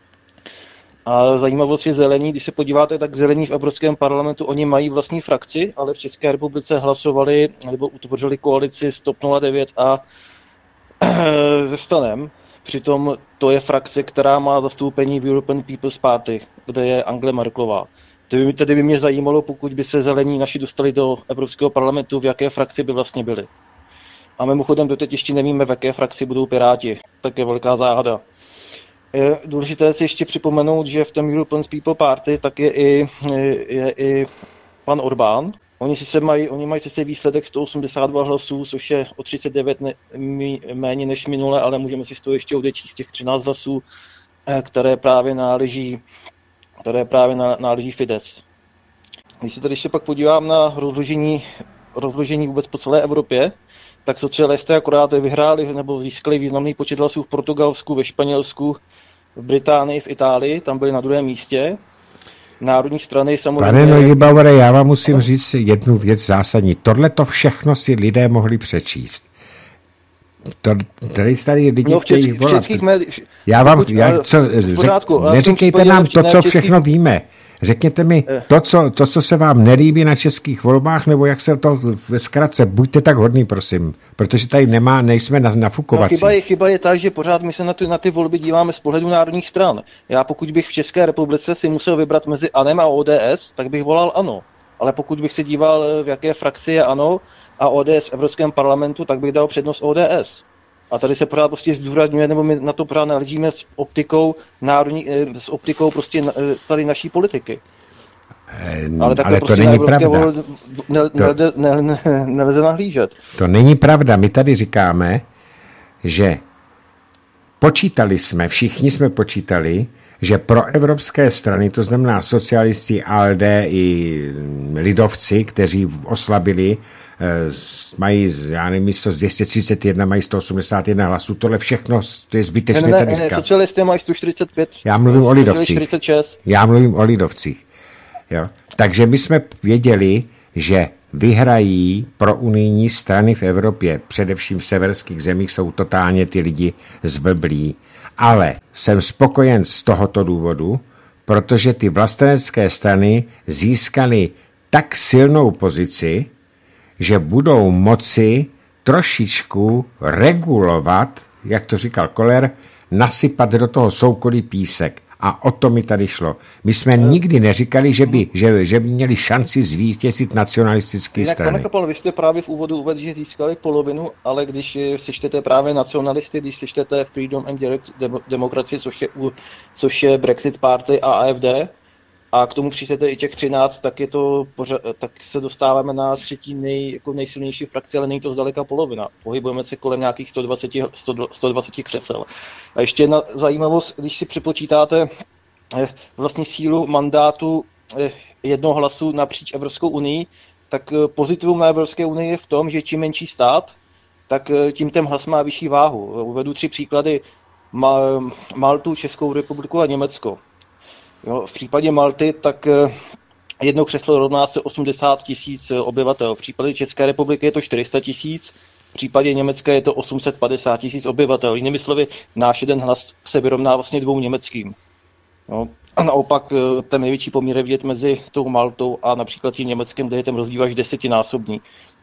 A zajímavost je zelení, když se podíváte, tak zelení v Evropském parlamentu, oni mají vlastní frakci, ale v České republice hlasovali nebo utvořili koalici s TOP nula devět a se STANem. Přitom to je frakce, která má zastoupení v European People's Party, kde je Angela Merkelová. Tedy, tedy by mě zajímalo, pokud by se zelení naši dostali do Evropského parlamentu, v jaké frakci by vlastně byli. A mimochodem doteď ještě nevíme, v jaké frakci budou Piráti. Tak je velká záhada. Je důležité si ještě připomenout, že v tom European People Party tak je i, je i pan Orbán. Oni, sice mají, oni mají sice výsledek sto osmdesát dva hlasů, což je o třicet devět ne, méně než minule, ale můžeme si z toho ještě odečíst těch třináct hlasů, které právě náleží, které právě náleží Fidesz. Když se tady ještě pak podívám na rozložení, rozložení vůbec po celé Evropě, tak socialisté akorát vyhráli nebo získali významný počet hlasů v Portugalsku, ve Španělsku, v Británii, v Itálii, tam byli na druhém místě. Národní strany samozřejmě... Pane Neugebauere, já vám musím říct jednu věc zásadní. Tohle to všechno si lidé mohli přečíst. To, tady tady lidi no, v chtějí volat. Českých médiích... Já vám, já, co, pořádku, řek, neříkejte nám to, co všechno víme. Řekněte mi to co, to, co se vám nelíbí na českých volbách, nebo jak se to ve zkratce, buďte tak hodný, prosím, protože tady nemá, nejsme na, nafukovací. No, chyba, je, chyba je ta, že pořád my se na ty, na ty volby díváme z pohledu národních stran. Já pokud bych v České republice si musel vybrat mezi ANO a O D S, tak bych volal ANO. Ale pokud bych se díval, v jaké frakci je ANO a O D S v Evropském parlamentu, tak bych dal přednost O D S. A tady se pořád prostě zdůrazňuje, nebo my na to pořád nahlížíme s optikou národní, s optikou prostě tady naší politiky. Ale, ale prostě to není pravda. Volby ne, to, ne, ne, ne, nelze nahlížet. To není pravda. My tady říkáme, že počítali jsme, všichni jsme počítali, že pro evropské strany, to znamená socialisti, A L D i lidovci, kteří oslabili, mají, já nevím, místo z dvě stě třicet jedna, mají sto osmdesát jedna hlasů, tohle všechno, to je zbytečné ne, ne, tady ne, říkat. Socialisté mají sto čtyřicet pět. Já mluvím o lidovcích. Já mluvím o lidovcích. Jo. Takže my jsme věděli, že vyhrají pro unijní strany v Evropě, především v severských zemích, jsou totálně ty lidi zblblí. Ale jsem spokojen z tohoto důvodu, protože ty vlastenecké strany získaly tak silnou pozici, že budou moci trošičku regulovat, jak to říkal Koller, nasypat do toho soukolí písek. A o to mi tady šlo. My jsme nikdy neříkali, že by, že, že by měli šanci zvítězit nacionalistické strany. Pane Kapal, vy jste právě v úvodu uvedli, že získali polovinu, ale když sečtete právě nacionalisty, když sečtete Freedom and Democracy, což je, což je Brexit Party a A F D, a k tomu přijdete i těch třináct, tak, je to, tak se dostáváme na třetí nej, jako nejsilnější frakci, ale není to zdaleka polovina. Pohybujeme se kolem nějakých sto dvacet, sto dvacet křesel. A ještě jedna zajímavost, když si připočítáte vlastně sílu mandátu jednoho hlasu napříč Evropskou unii, tak pozitivum na Evropské unii je v tom, že čím menší stát, tak tím ten hlas má vyšší váhu. Uvedu tři příklady. Maltu, Českou republiku a Německo. Jo, v případě Malty tak jedno křeslo rovná se osmdesát tisíc obyvatel. V případě České republiky je to čtyři sta tisíc, v případě Německa je to osm set padesát tisíc obyvatel. Jinými slovy, náš jeden hlas se vyrovná vlastně dvou německým. Jo. A naopak ten největší poměr je vidět mezi tou Maltou a například tím Německem, kde je ten rozdíl až desetinásobný.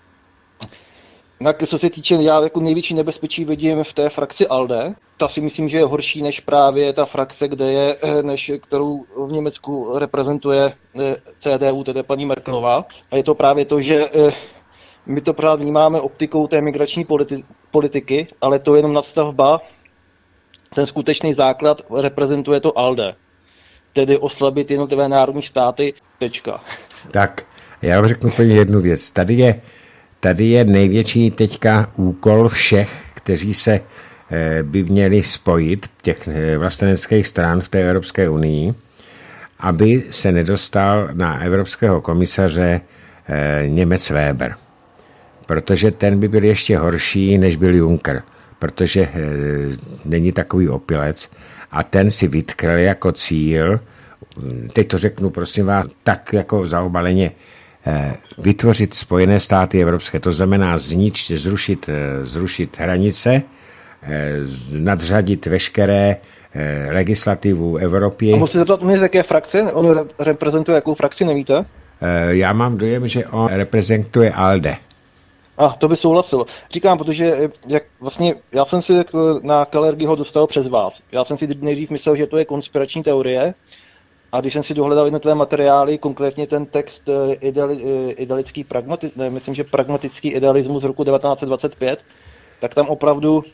Co se týče, já jako největší nebezpečí vidím v té frakci ALDE. Ta si myslím, že je horší než právě ta frakce, kde je, než kterou v Německu reprezentuje C D U, tedy paní Merkelová. A je to právě to, že my to pořád vnímáme optikou té migrační politi- politiky, ale to je jenom nadstavba. Ten skutečný základ reprezentuje to ALDE. Tedy oslabit jednotlivé národní státy. Tečka. Tak, já vám řeknu úplně jednu věc. Tady je Tady je největší teďka úkol všech, kteří se by měli spojit, těch vlasteneckých stran v té Evropské unii, aby se nedostal na evropského komisaře Němec Weber. Protože ten by byl ještě horší, než byl Juncker. Protože není takový opilec. A ten si vytkl jako cíl, teď to řeknu prosím vás, tak jako zaobaleně, vytvořit Spojené státy evropské, to znamená zničit, zrušit, zrušit hranice, nadřadit veškeré legislativu Evropy. A musíte zeptat mě, z jaké frakce? On reprezentuje jakou frakci, nevíte? Já mám dojem, že on reprezentuje ALDE. A to by souhlasilo. Říkám, protože jak vlastně, já jsem si na Kalergyho dostal přes vás. Já jsem si nejdřív myslel, že to je konspirační teorie, a když jsem si dohledal jednotlivé materiály, konkrétně ten text ideali, idealický pragmati, ne, myslím, že pragmatický idealismus z roku devatenáct set dvacet pět, tak tam opravdu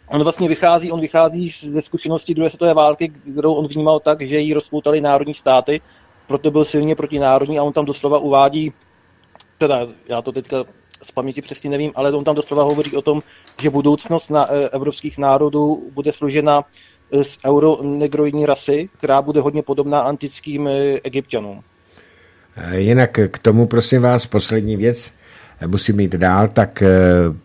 On vlastně vychází, on vychází ze zkušenosti druhé světové války, kterou on vnímal tak, že ji rozpoutaly národní státy, proto byl silně protinárodní a on tam doslova uvádí, teda já to teďka z paměti přesně nevím, ale on tam doslova hovoří o tom, že budoucnost na e, evropských národů bude složena z euronegroidní rasy, která bude hodně podobná antickým e, Egypťanům. Jinak k tomu, prosím vás, poslední věc, musím jít dál, tak e,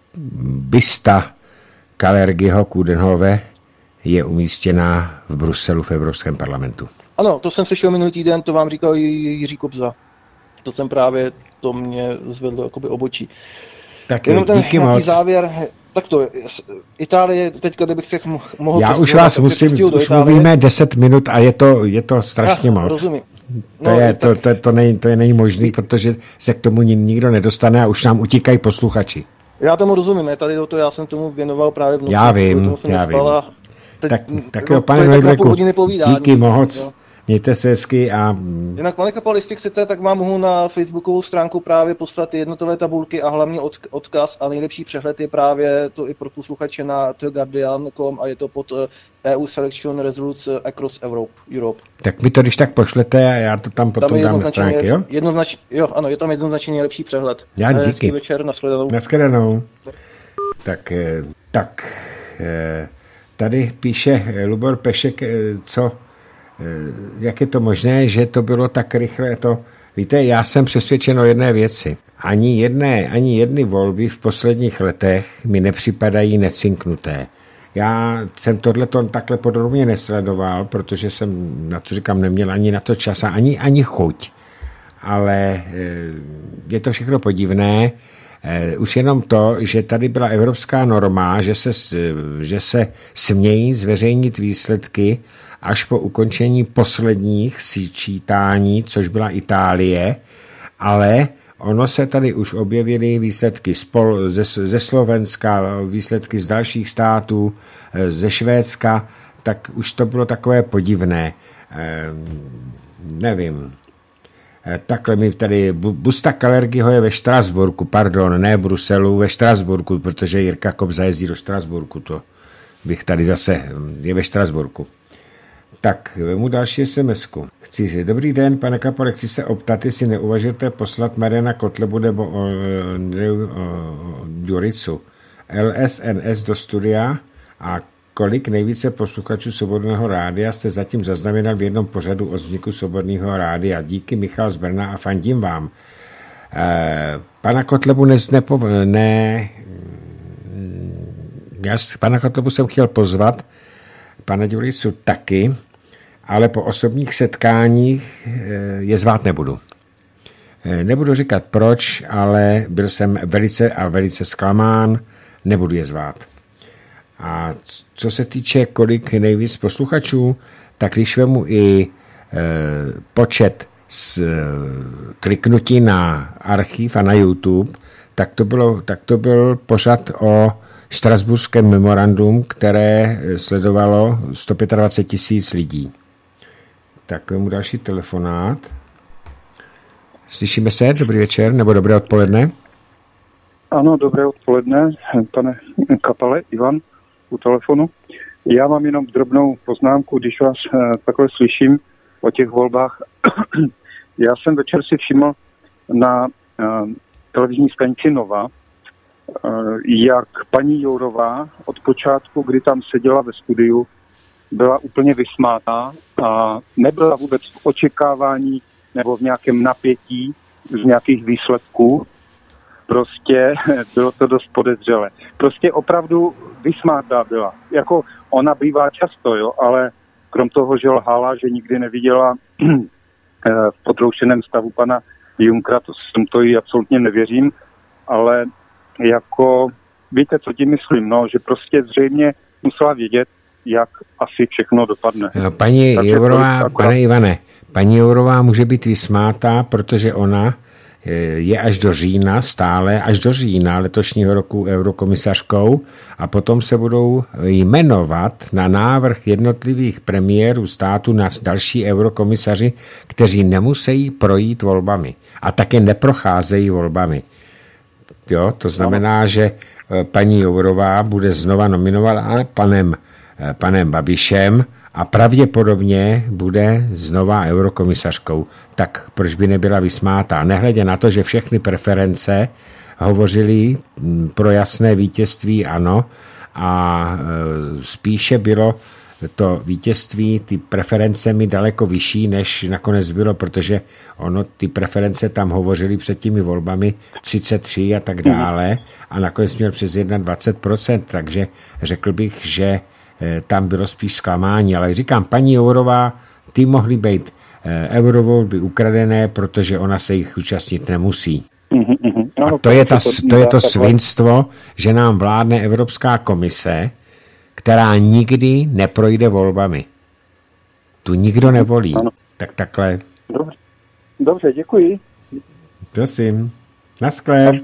bysta Kalergiho Coudenhove je umístěná v Bruselu v Evropském parlamentu. Ano, to jsem slyšel minulý týden, to vám říkal Jiří Kobza. To jsem právě, to mě zvedlo jakoby obočí. Tak jenom ten díky moc. Závěr, tak to, Itálie, teďka, kdybych se mohl... Já už vás musím, už mluvíme deset minut a je to, je to strašně Já, moc. Rozumím. To, no, je, to, to, to, nej, to je není možný, protože se k tomu nikdo nedostane a už nám utíkají posluchači. Já tomu rozumím, je tady to, já jsem tomu věnoval právě v noci. Já vím, já vím. Teď, tak, tak jo, pane Neubreku, díky moc, jo. Mějte se hezky a... Jinak, pane Kapal, jestli chcete, tak vám mohu na facebookovou stránku právě poslat jednotové tabulky a hlavně od, odkaz a nejlepší přehled je právě to i pro posluchače na the guardian tečka com a je to pod E U Selection Results Across Europe. Europe. Tak mi to když tak pošlete a já to tam potom tam dám na stránky, jo? Jednoznač, jo, ano, je tam jednoznačně nejlepší přehled. Já díky. Hezký večer, nashledanou. Nashledanou. Tak, tak, tady píše Lubor Pešek, co... Jak je to možné, že to bylo tak rychle? To... Víte, já jsem přesvědčen o jedné věci. Ani jedné, ani jedny volby v posledních letech mi nepřipadají necinknuté. Já jsem tohleto takhle podrobně nesledoval, protože jsem, na to říkám, neměl ani na to čas a ani, ani chuť. Ale je to všechno podivné. Už jenom to, že tady byla evropská norma, že se, že se smějí zveřejnit výsledky až po ukončení posledních sčítání, což byla Itálie, ale ono se tady už objevily výsledky spol, ze, ze Slovenska, výsledky z dalších států, ze Švédska, tak už to bylo takové podivné. Ehm, nevím. Takhle mi tady, busta Kalergiho je ve Štrasburku, pardon, ne Bruselu, ve Štrasburku, protože Jirka Kobza jezdí do Štrasburku, to bych tady zase, je ve Štrasburku. Tak, vemu další es em esku. Chci si, dobrý den, pane Kapale, chci se optat, jestli neuvažujete poslat Mariana Kotlebu nebo Andreju Juricu L S N S do studia a kolik nejvíce posluchačů Svobodného rádia jste zatím zaznamenal v jednom pořadu o vzniku Svobodného rádia. Díky, Michal z Brna a fandím vám. E, pana Kotlebu ne, ne já pana Kotlebu jsem chtěl pozvat, pana Juricu taky, ale po osobních setkáních je zvát nebudu. Nebudu říkat proč, ale byl jsem velice a velice zklamán, nebudu je zvát. A co se týče kolik nejvíc posluchačů, tak když vemu i e, počet z e, kliknutí na archiv a na YouTube, tak to, bylo, tak to byl pořad o Štrasburském memorandum, které sledovalo sto dvacet pět tisíc lidí. Tak mu další telefonát. Slyšíme se? Dobrý večer nebo dobré odpoledne? Ano, dobré odpoledne, pane Kapale, Ivan u telefonu. Já mám jenom drobnou poznámku, když vás takhle slyším o těch volbách. Já jsem večer si všiml na televizní stanici Nova, jak paní Jourová od počátku, kdy tam seděla ve studiu, byla úplně vysmátá a nebyla vůbec v očekávání nebo v nějakém napětí z nějakých výsledků. Prostě bylo to dost podezřelé. Prostě opravdu vysmátá byla. Jako ona bývá často, jo, ale krom toho, že lhala, že nikdy neviděla v podroušeném stavu pana Junckera, to jsem to jí absolutně nevěřím, ale jako, víte, co tím myslím, no, že prostě zřejmě musela vědět, jak asi všechno dopadne. Paní Jourová, pane Ivane, paní Jourová může být vysmátá, protože ona je až do října, stále až do října letošního roku eurokomisařkou a potom se budou jmenovat na návrh jednotlivých premiérů státu na další eurokomisaři, kteří nemusí projít volbami a také neprocházejí volbami. Jo, to znamená, že paní Jourová bude znova nominována panem, panem Babišem a pravděpodobně bude znova eurokomisařkou. Tak proč by nebyla vysmátá? Nehledě na to, že všechny preference hovořili pro jasné vítězství ano a spíše bylo to vítězství, ty preference mi daleko vyšší, než nakonec bylo, protože ono, ty preference tam hovořily před těmi volbami třicet tři a tak dále a nakonec měl přes dvacet jedna procent, takže řekl bych, že tam bylo spíš zklamání, ale říkám, paní Jourová, ty mohly být eurovolby ukradené, protože ona se jich účastnit nemusí. A to je, ta, to, je to svinstvo, že nám vládne Evropská komise, která nikdy neprojde volbami. Tu nikdo nevolí. Ano. Tak takhle. Dobře, Dobře děkuji. Prosím. Naschle.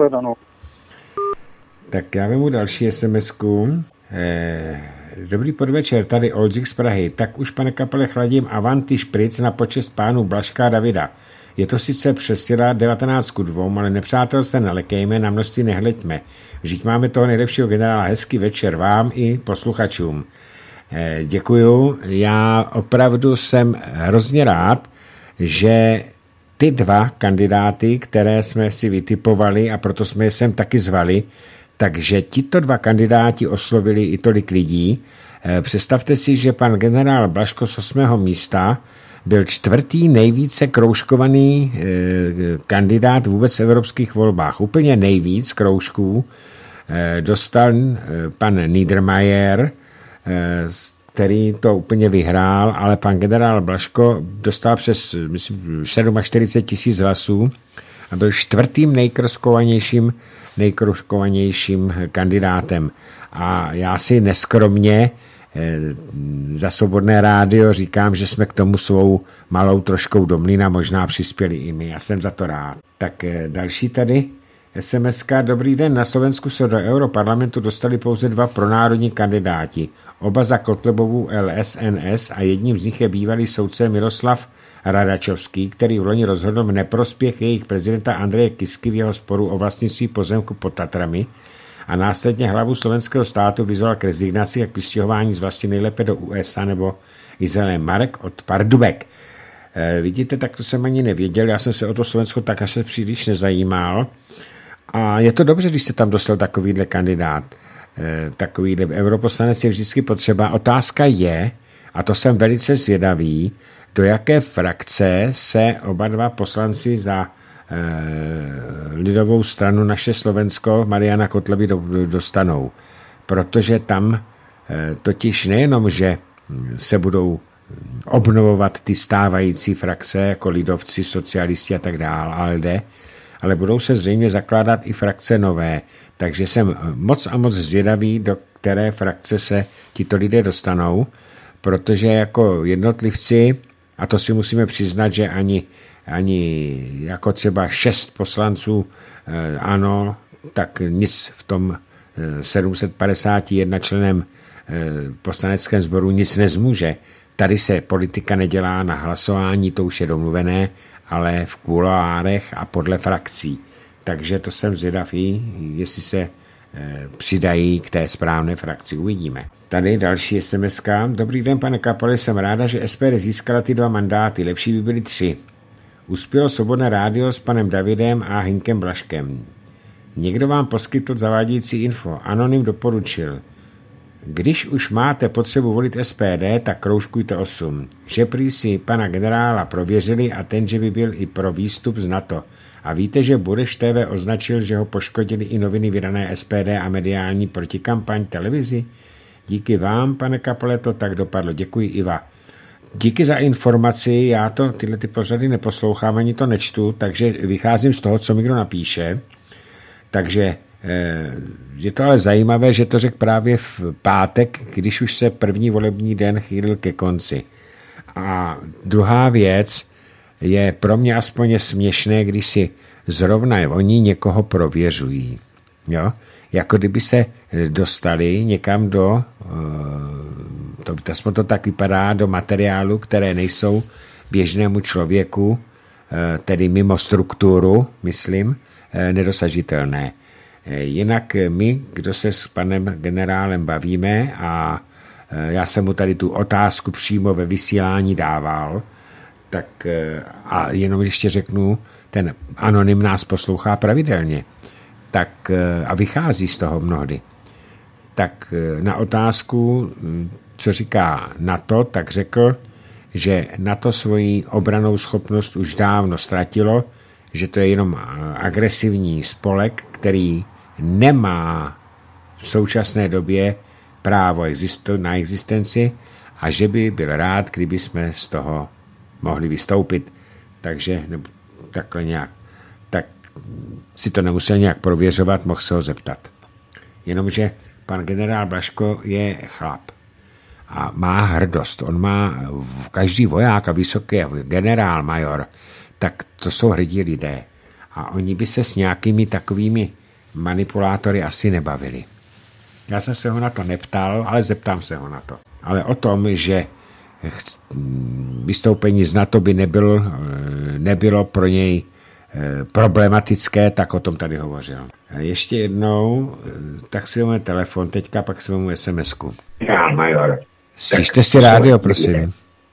Tak já vemu další es em esku. Eh, dobrý podvečer, tady Oldřich z Prahy. Tak už, pane Kapele, chladím Avanti špric na počest pánů Blažka a Davida. Je to sice přesila devatenáct ku dvou, ale nepřátel se nelekejme, na množství nehleďme. Vždyť máme toho nejlepšího generála. Hezký večer vám i posluchačům. Eh, děkuju. Já opravdu jsem hrozně rád, že ty dva kandidáty, které jsme si vytipovali a proto jsme je sem taky zvali, takže tito dva kandidáti oslovili i tolik lidí. Eh, představte si, že pan generál Blažko z osmého místa byl čtvrtý nejvíce kroužkovaný e, kandidát vůbec v evropských volbách. Úplně nejvíc kroužků e, dostal e, pan Niedermayer, e, který to úplně vyhrál, ale pan generál Blažko dostal přes myslím, čtyřicet sedm tisíc hlasů a byl čtvrtým nejkroužkovanějším, nejkroužkovanějším kandidátem. A já si neskromně za Svobodné rádio říkám, že jsme k tomu svou malou troškou do mlýna možná přispěli i my. Já jsem za to rád. Tak další tady es em eska. Dobrý den, na Slovensku se do Europarlamentu dostali pouze dva pronárodní kandidáti. Oba za Kotlebovu el es en es a jedním z nich je bývalý soudce Miroslav Radačovský, který v loni rozhodl v neprospěch jejich prezidenta Andreje Kisky v jeho sporu o vlastnictví pozemku pod Tatrami a následně hlavu slovenského státu vyzval k rezignaci a k vystěhování z vlasti nejlépe do U S A nebo Izraele. Marek od Pardubek. E, vidíte, tak to jsem ani nevěděl, já jsem se o to Slovensko tak až se příliš nezajímal. A je to dobře, když se tam dostal takovýhle kandidát. E, takovýhle europoslanec je vždycky potřeba. Otázka je, a to jsem velice zvědavý, do jaké frakce se oba dva poslanci za lidovou stranu Naše Slovensko Mariana Kotleby dostanou. Protože tam totiž nejenom, že se budou obnovovat ty stávající frakce jako lidovci, socialisti a tak dále, ale, ale budou se zřejmě zakládat i frakce nové. Takže jsem moc a moc zvědavý, do které frakce se tito lidé dostanou, protože jako jednotlivci, a to si musíme přiznat, že ani ani jako třeba šest poslanců eh, ano, tak nic v tom eh, sedm set padesát jedna členem eh, poslaneckém sboru nic nezmůže. Tady se politika nedělá na hlasování, to už je domluvené, ale v kuloárech a podle frakcí. Takže to jsem zvědavý, jestli se eh, přidají k té správné frakci. Uvidíme. Tady další es em eska. Dobrý den, pane Kapale, jsem ráda, že es pé dé získala ty dva mandáty. Lepší by byly tři. Uspělo Svobodné rádio s panem Davidem a Hinkem Blažkem. Někdo vám poskytl zavádějící info. Anonym doporučil. Když už máte potřebu volit es pé dé, tak kroužkujte osm. Že prý si pana generála prověřili a ten, že by byl i pro výstup z NATO. A víte, že Bureš té vé označil, že ho poškodili i noviny vydané es pé dé a mediální protikampaň televizi? Díky vám, pane Kapale, to tak dopadlo. Děkuji, Iva. Díky za informaci, já to tyhle ty pořady neposlouchám, ani to nečtu, takže vycházím z toho, co mi kdo napíše. Takže je to ale zajímavé, že to řekl právě v pátek, když už se první volební den chýlil ke konci. A druhá věc je pro mě aspoň směšné, když si zrovna oni někoho prověřují. Jo? Jako kdyby se dostali někam do, to, to, to tak vypadá, do materiálu, které nejsou běžnému člověku, tedy mimo strukturu, myslím, nedosažitelné. Jinak my, kdo se s panem generálem bavíme a já jsem mu tady tu otázku přímo ve vysílání dával, tak a jenom ještě řeknu, ten anonym nás poslouchá pravidelně, tak a vychází z toho mnohdy. Tak na otázku, co říká NATO, tak řekl, že NATO svoji obrannou schopnost už dávno ztratilo, že to je jenom agresivní spolek, který nemá v současné době právo na existenci a že by byl rád, kdyby jsme z toho mohli vystoupit. Takže takhle nějak, tak si to nemusel nějak prověřovat, mohl se ho zeptat. Jenomže pan generál Blažko je chlap a má hrdost. On má, každý voják a vysoký generál, major, tak to jsou hrdí lidé. A oni by se s nějakými takovými manipulátory asi nebavili. Já jsem se ho na to neptal, ale zeptám se ho na to. Ale o tom, že vystoupení z NATO by nebylo, nebylo pro něj problematické, tak o tom tady hovořil. Ještě jednou, tak si vezmeme telefon, teďka pak si vezmeme es em esku. Já, major. Slyšte si rádio, prosím.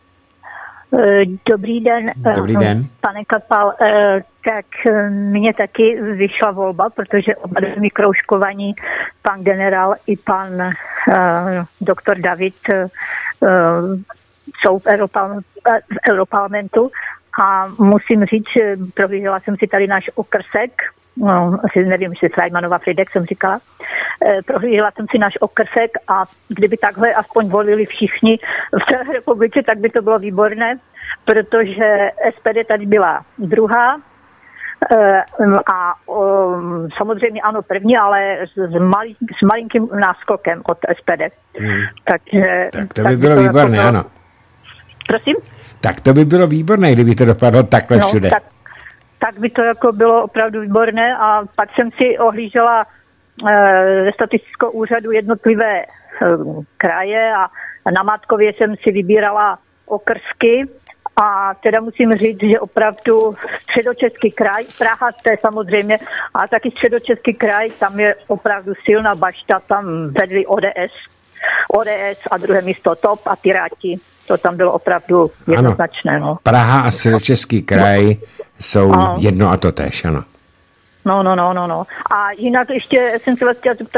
Dobrý den, Dobrý den. Pane Kapal, tak mně taky vyšla volba, protože oba mi kroužkovaní, pan generál i pan uh, doktor David uh, jsou v, Europal, v Europarlamentu a musím říct, že prohlížela jsem si tady náš okrsek, no, asi nevím, jestli Svajmanova Fridek jsem říkala, e, prohlížela jsem si náš okrsek a kdyby takhle aspoň volili všichni v celé republice, tak by to bylo výborné, protože es pé dé tady byla druhá e, a o, samozřejmě ano první, ale s, malý, s malinkým náskokem od es pé dé. Hmm. Takže, tak to by tak bylo by to výborné, jako, ano. Prosím? Tak to by bylo výborné, kdyby to dopadlo takhle no, všude. Tak, tak by to jako bylo opravdu výborné a pak jsem si ohlížela e, ze statistického úřadu jednotlivé e, kraje a, a na Mátkově jsem si vybírala okrsky a teda musím říct, že opravdu středočeský kraj, Praha to je samozřejmě, a taky středočeský kraj, tam je opravdu silná bašta, tam vedli ó dé es, ó dé es a druhé místo TOP a Piráti. To tam bylo opravdu jednoznačné. No. Praha a Středočeský kraj no. jsou ano. jedno a to též, ano. No, no, no, no, no. A jinak ještě jsem se vás chtěla zeptat,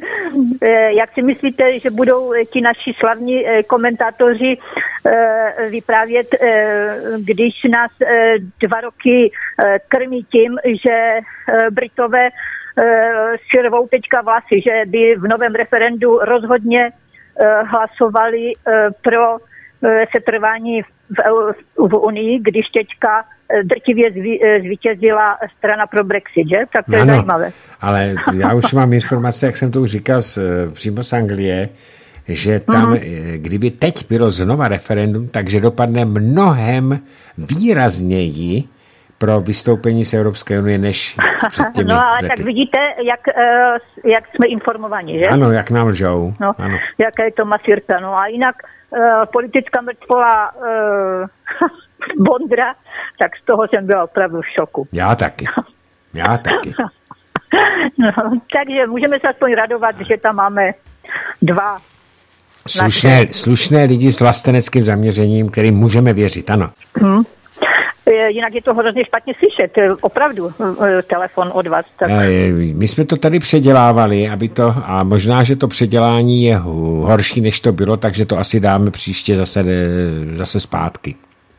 jak si myslíte, že budou ti naši slavní komentátoři vyprávět, když nás dva roky krmí tím, že Britové si rvou teďka vlasy, že by v novém referendu rozhodně hlasovali pro setrvání v, v Unii, když teďka drtivě zví, zvítězila strana pro Brexit, že? Tak to je ano, zajímavé. Ale já už mám informace, jak jsem to už říkal z, přímo z Anglie, že tam, mm-hmm. kdyby teď bylo znova referendum, takže dopadne mnohem výrazněji pro vystoupení z Evropské unie, než před těmi No ale lety. tak vidíte, jak, jak jsme informovaní, že? Ano, jak nám lžou. No, ano. Jaká je to masírka. No a jinak uh, politická mrtvola uh, Bondra, tak z toho jsem byla opravdu v šoku. Já taky. Já taky. No, takže můžeme se aspoň radovat, že tam máme dva slušné, slušné lidi s vlasteneckým zaměřením, kterým můžeme věřit, ano. Hmm. Jinak je to hrozně špatně slyšet, opravdu, telefon od vás. Tak. My jsme to tady předělávali, aby to, a možná, že to předělání je horší, než to bylo, takže to asi dáme příště zase, zase zpátky.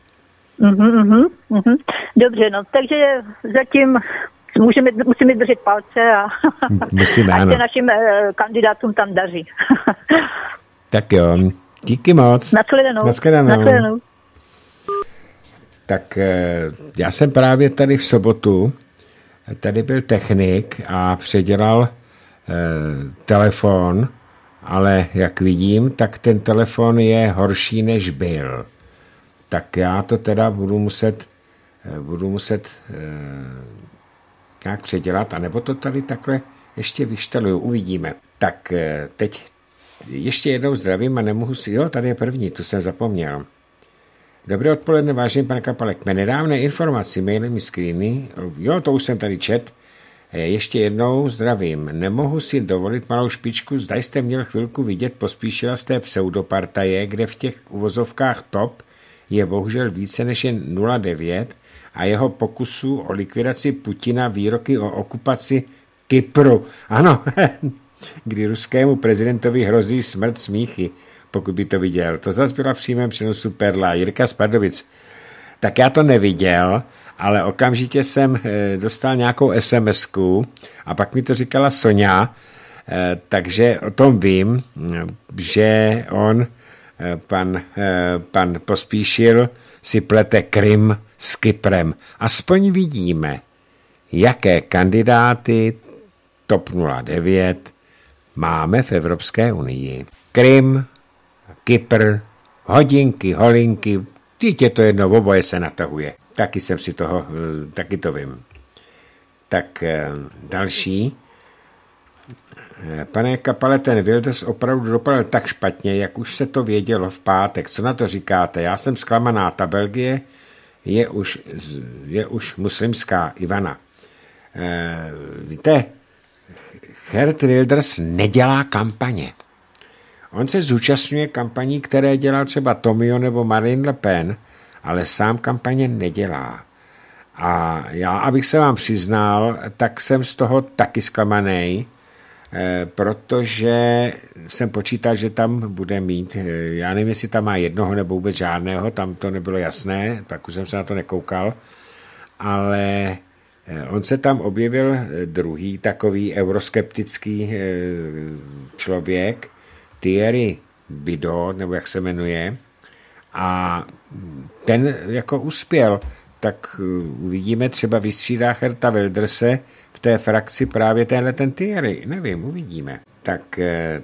Uhum, uhum. Dobře, no, takže zatím můžeme, musíme držet palce a musíme, ať ano. se našim uh, kandidátům tam daří. Tak jo, díky moc. Nashledanou. Nashledanou. Nashledanou. Tak já jsem právě tady v sobotu, tady byl technik a předělal eh, telefon, ale jak vidím, tak ten telefon je horší, než byl. Tak já to teda budu muset, budu muset eh, nějak předělat, anebo to tady takhle ještě vyšteluju, uvidíme. Tak eh, teď ještě jednou zdravím a nemohu si, jo, tady je první, tu jsem zapomněl. Dobré odpoledne, vážený pan Kapalek. Mé nedávné informaci, mailemi screeny, jo, to už jsem tady čet, Ještě jednou zdravím. Nemohu si dovolit malou špičku. Zda jste měl chvilku vidět Pospíšila z té pseudopartaje, kde v těch uvozovkách top je bohužel více než jen nula devět a jeho pokusu o likvidaci Putina, výroky o okupaci Kypru. Ano, kdy ruskému prezidentovi hrozí smrt smíchy, pokud by to viděl. To zase byla v přímém přenosu Perla. Jirka z Pardubic. Tak já to neviděl, ale okamžitě jsem dostal nějakou SMSku a pak mi to říkala Soňa, takže o tom vím, že on, pan, pan Pospíšil, si plete Krym s Kyprem. Aspoň vidíme, jaké kandidáty TOP nula devět máme v Evropské unii. Krym, Kypr, hodinky, holinky, dítě to jedno, oboje se natahuje. Taky jsem si toho, taky to vím. Tak další. Pane Kapale, ten Wilders opravdu dopadl tak špatně, jak už se to vědělo v pátek. Co na to říkáte? Já jsem zklamaná. Ta Belgie je už, je už muslimská. Ivana. E, víte, Geert Wilders nedělá kampaně. On se zúčastňuje kampaní, které dělal třeba Tomio nebo Marine Le Pen, ale sám kampaně nedělá. A já, abych se vám přiznal, tak jsem z toho taky zklamanej, protože jsem počítal, že tam bude mít, já nevím, jestli tam má jednoho nebo vůbec žádného, tam to nebylo jasné, tak už jsem se na to nekoukal, ale on se tam objevil druhý takový euroskeptický člověk, Thierry Bidot, nebo jak se jmenuje, a ten jako uspěl, tak uvidíme, třeba vystřídá Geerta Wilderse v té frakci právě tenhle ten Thierry, nevím, uvidíme. Tak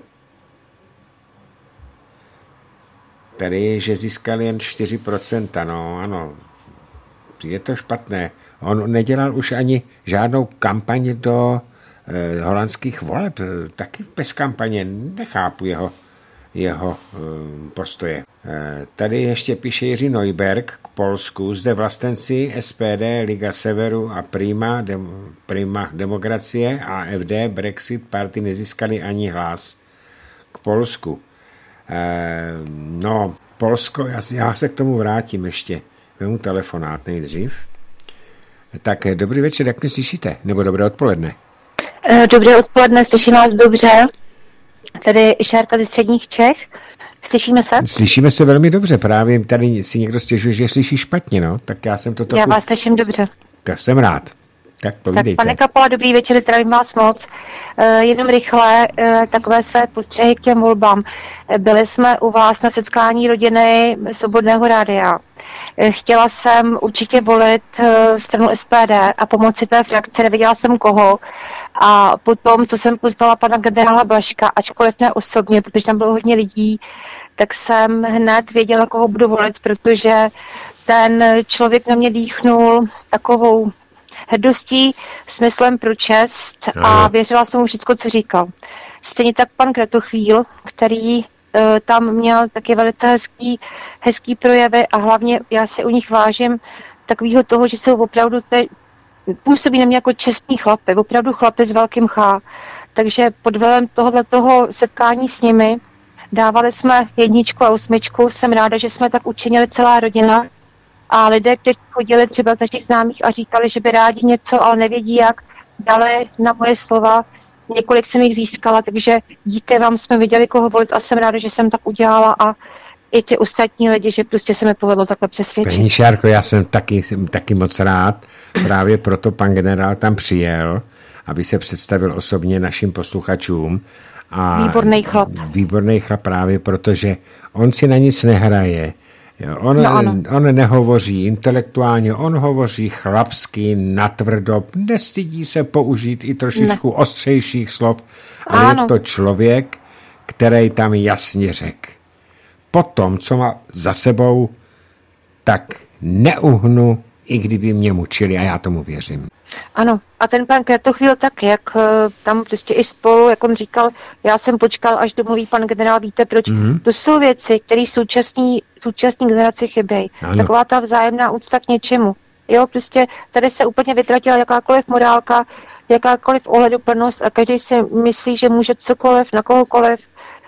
tady, že získal jen čtyři procenta, no ano, je to špatné. On nedělal už ani žádnou kampaň do eh, holandských voleb, taky bez kampaně, nechápu jeho, jeho eh, postoje. Eh, tady ještě píše Jiří Neuberg k Polsku, zde vlastenci S P D, Liga Severu a Prima, dem, Prima demokracie a F D, Brexit party nezískali ani hlas k Polsku. Eh, no, Polsko, já, já se k tomu vrátím ještě. Vemu telefonát nejdřív. Tak dobrý večer, jak mě slyšíte? Nebo dobré odpoledne? Dobré odpoledne, slyším vás dobře. Tady Šárka ze středních Čech. Slyšíme se? Slyšíme se velmi dobře, právě tady si někdo stěžuje, že slyší špatně, no. Tak já jsem to trochu... Já vás slyším dobře. Tak jsem rád. Tak povídejte. Tak pane Kapala, dobrý večer, zdravím vás moc. Uh, jenom rychle uh, takové své postřehy k těm volbám. Byli jsme u vás na setkání rodiny Svobodného rádia. Chtěla jsem určitě volit stranu S P D a pomoci té frakce, nevěděla jsem koho. A potom, co jsem poznala pana generála Blažka, ačkoliv ne osobně, protože tam bylo hodně lidí, tak jsem hned věděla, koho budu volit, protože ten člověk na mě dýchnul takovou hrdostí, smyslem pro čest a věřila jsem mu všechno, co říkal. Stejně tak pan Kratochvíl, který tam měl taky velice hezký, hezký projevy a hlavně já si u nich vážím takového toho, že jsou opravdu te, působí na mě jako čestní chlapy, opravdu chlapy s velkým H. Takže pod vlivem tohoto setkání s nimi dávali jsme jedničku a osmičku, jsem ráda, že jsme tak učinili celá rodina a lidé, kteří chodili třeba z našich známých a říkali, že by rádi něco, ale nevědí jak, dali na moje slova. Několik jsem jich získala, takže díky vám jsme viděli, koho volit a jsem ráda, že jsem tak udělala a i ty ostatní lidi, že prostě se mi povedlo takhle přesvědčit. Paní Šárko, já jsem taky, jsem taky moc rád, právě proto pan generál tam přijel, aby se představil osobně našim posluchačům. A výborný chlap. Výborný chlap právě, protože on si na nic nehraje. On, no, on nehovoří intelektuálně, on hovoří chlapsky, natvrdo, nestydí se použít i trošičku ne. ostřejších slov, ale ano. Je to člověk, který tam jasně řekl. Potom, co má za sebou, tak neuhnu, i kdyby mě mučili a já tomu věřím. Ano, a ten pan Kratochvíl tak, jak tam prostě i spolu, jak on říkal, já jsem počkal, až domluví pan generál, víte proč? Mm-hmm. To jsou věci, které současní, současní generaci chybějí. Taková ta vzájemná úcta k něčemu. Jo, prostě tady se úplně vytratila jakákoliv morálka, jakákoliv ohleduplnost a každý si myslí, že může cokoliv na kohokoliv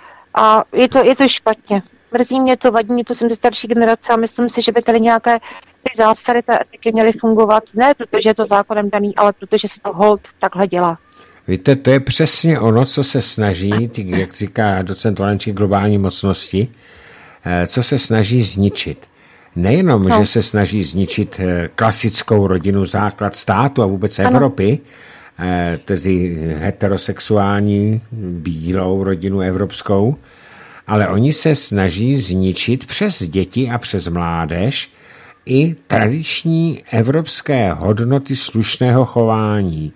a je to, je to špatně. Mrzí mě to, vadí mě to, jsem ze starší generace a myslím si, že by tady nějaké ty zásady, ty etiky měly fungovat, ne protože je to zákonem daný, ale protože se to hold takhle dělá. Víte, to je přesně ono, co se snaží, jak říká docent Valenčík, globální mocnosti, co se snaží zničit. Nejenom, no. že se snaží zničit klasickou rodinu, základ státu a vůbec ano. Evropy, tedy heterosexuální bílou rodinu evropskou, ale oni se snaží zničit přes děti a přes mládež i tradiční evropské hodnoty slušného chování.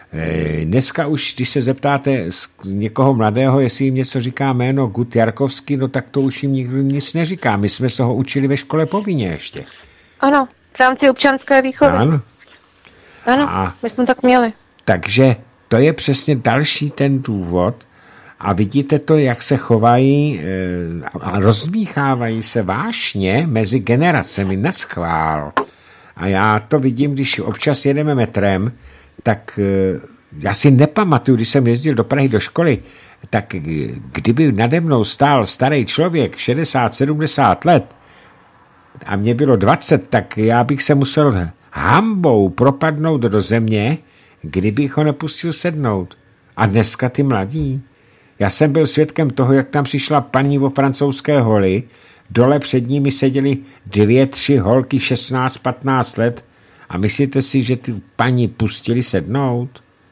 Dneska už, když se zeptáte někoho mladého, jestli jim něco říká jméno Gut Jarkovský, no tak to už jim nikdo nic neříká. My jsme se ho učili ve škole povinně ještě. Ano, v rámci občanské výchovy. Ano. Ano, a my jsme tak měli. Takže to je přesně další ten důvod a vidíte to, jak se chovají a rozmíchávají se vášně mezi generacemi naschvál. A já to vidím, když občas jedeme metrem, tak já si nepamatuju, když jsem jezdil do Prahy do školy, tak kdyby nade mnou stál starý člověk šedesát sedmdesát let a mě bylo dvacet, tak já bych se musel hambou propadnout do země, kdybych ho nepustil sednout. A dneska ty mladí. Já jsem byl svědkem toho, jak tam přišla paní o francouzské holi, dole před nimi seděly dvě, tři holky šestnáct patnáct let a myslíte si, že ty paní pustili sednout?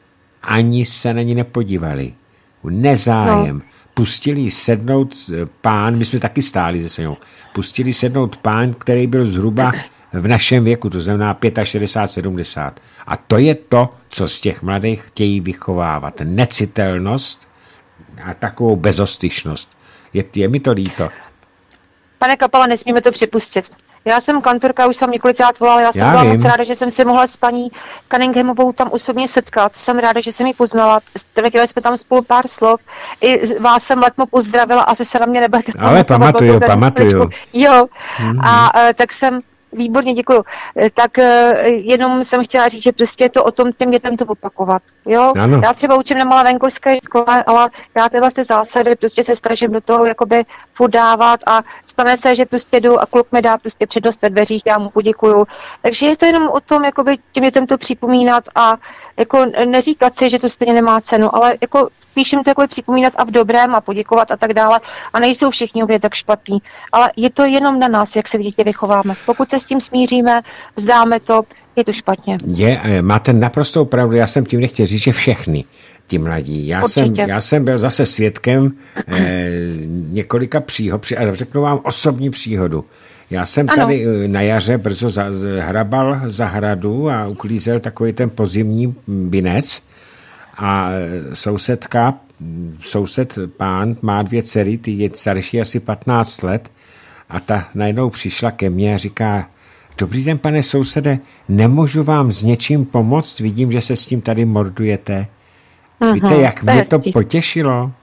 Ani se na ní nepodívali. Nezájem. No. Pustili sednout pán, my jsme taky stáli se ňou, pustili sednout pán, který byl zhruba v našem věku, to znamená šedesát pět sedmdesát. A to je to, co z těch mladých chtějí vychovávat. Necitelnost a takovou bezostyšnost. Je, je mi to líto. Pane Kapala, nesmíme to připustit. Já jsem kantorka, už jsem několikrát volala, já jsem já byla vím. moc ráda, že jsem si mohla s paní Cunninghamovou tam osobně setkat. Jsem ráda, že jsem ji poznala. Ztratili jsme tam spolu pár slov. I vás jsem letmo pozdravila, asi se na mě nebudete. Ale pamatuju, pamatuju. Jo, mm-hmm. a tak jsem výborně, děkuju. Tak jenom jsem chtěla říct, že prostě je to o tom těm dětem to opakovat. Jo? Já třeba učím na malé venkovské škole, ale já tyhle ty zásady prostě se snažím do toho jakoby podávat a stane se, že prostě jdu a kluk mi dá prostě přednost ve dveřích, já mu poděkuju. Takže je to jenom o tom, jakoby těm dětem to připomínat a jako neříkat si, že to stejně nemá cenu, ale jako spíš jim to jako připomínat a v dobrém a poděkovat a tak dále. A nejsou všichni úplně tak špatní. Ale je to jenom na nás, jak se dítě vychováme. Pokud se s tím smíříme, vzdáme to, je to špatně. Je, máte naprostou pravdu, já jsem tím nechtěl říct, že všechny ti mladí. Já, jsem, já jsem byl zase svědkem eh, několika příhod, a řeknu vám osobní příhodu. Já jsem ano. tady na jaře brzo za, hrabal zahradu a uklízel takový ten pozimní binec a sousedka, soused pán má dvě dcery, ty je starší asi patnáct let a ta najednou přišla ke mně a říká: dobrý den, pane sousede, nemůžu vám s něčím pomoct? Vidím, že se s tím tady mordujete. Aha, víte, jak mě to potěšilo?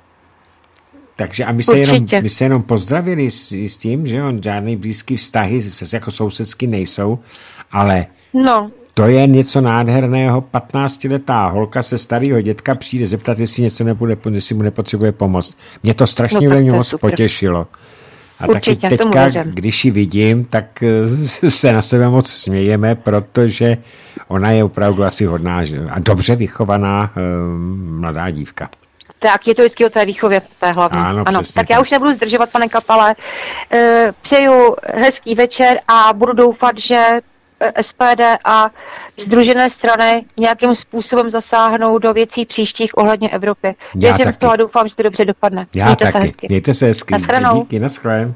Takže a my se, jenom, my se jenom pozdravili s, s tím, že on žádný blízký vztahy se jako sousedský nejsou, ale no. to je něco nádherného. patnáctiletá holka se starého dětka přijde zeptat, jestli něco nebude, jestli mu nepotřebuje pomoct. Mě to strašně no, moc super. potěšilo. A určitě, taky teďka, když ji vidím, tak se na sebe moc smějeme, protože ona je opravdu asi hodná a dobře vychovaná um, mladá dívka. Tak, je to vždycky o té výchově, to je hlavní. Ano, ano. Tak, tak já už nebudu zdržovat, pane Kapale. E, přeju hezký večer a budu doufat, že S P D a sdružené strany nějakým způsobem zasáhnou do věcí příštích ohledně Evropy. Věřím v to a doufám, že to dobře dopadne. Já Mějte taky. se hezky. Mějte se hezky. Naschledanou. Díky, naschle.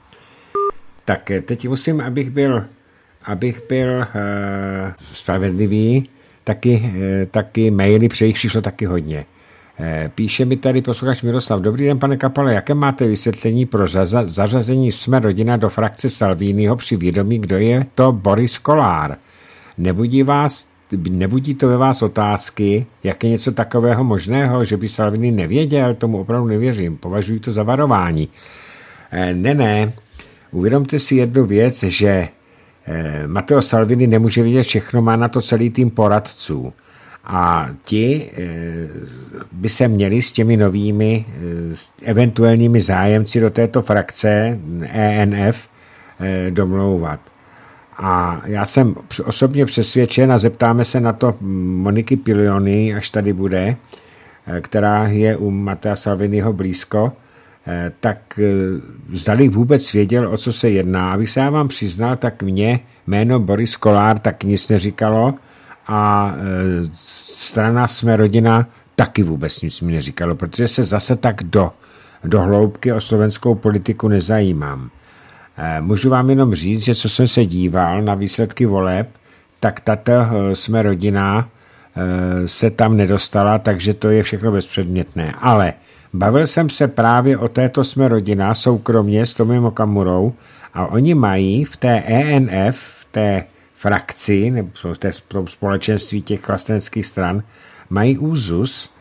Tak teď musím, abych byl, abych byl uh, spravedlivý, taky, uh, taky maily, přeji jich přišlo taky hodně. Píše mi tady posluchač Miroslav: dobrý den, pane Kapale, jaké máte vysvětlení pro zaza- zařazení Jsme rodina do frakce Salviniho při vědomí, kdo je to Boris Kolár? Nebudí, vás, nebudí to ve vás otázky, jak je něco takového možného, že by Salvini nevěděl? Tomu opravdu nevěřím, považuji to za varování. Ne, ne, uvědomte si jednu věc, že Matteo Salvini nemůže vědět všechno, má na to celý tým poradců. A ti by se měli s těmi novými eventuálními zájemci do této frakce E N F domlouvat. A já jsem osobně přesvědčen, a zeptáme se na to Moniky Piliony, až tady bude, která je u Matea Salviniho blízko, tak zdali vůbec věděl, o co se jedná. Abych se já vám přiznal, tak mě jméno Boris Kolár tak nic neříkalo a strana Jsme rodina taky vůbec nic mi neříkalo, protože se zase tak do, do hloubky o slovenskou politiku nezajímám. Můžu vám jenom říct, že co jsem se díval na výsledky voleb, tak tato Jsme rodina se tam nedostala, takže to je všechno bezpředmětné. Ale bavil jsem se právě o této Jsme rodina soukromně s Tomiem Okamurou a oni mají v té E N F, v té frakci, nebo v té společenství těch vlasteneckých stran, mají úzus,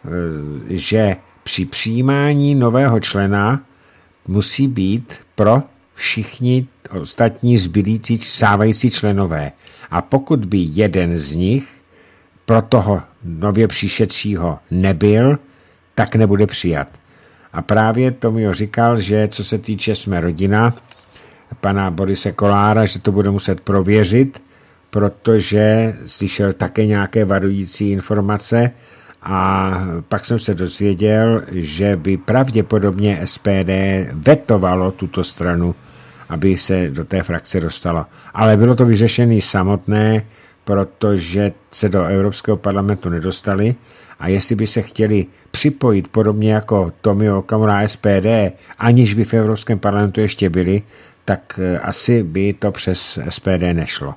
že při přijímání nového člena musí být pro všichni ostatní zbylí stávající členové. A pokud by jeden z nich pro toho nově přišedšího nebyl, tak nebude přijat. A právě Tomio říkal, že co se týče Jsme rodina, pana Borise Kolára, že to bude muset prověřit, protože slyšel také nějaké varující informace a pak jsem se dozvěděl, že by pravděpodobně S P D vetovalo tuto stranu, aby se do té frakce dostalo. Ale bylo to vyřešené samotné, protože se do Evropského parlamentu nedostali a jestli by se chtěli připojit podobně jako Tomio Okamura S P D, aniž by v Evropském parlamentu ještě byli, tak asi by to přes S P D nešlo.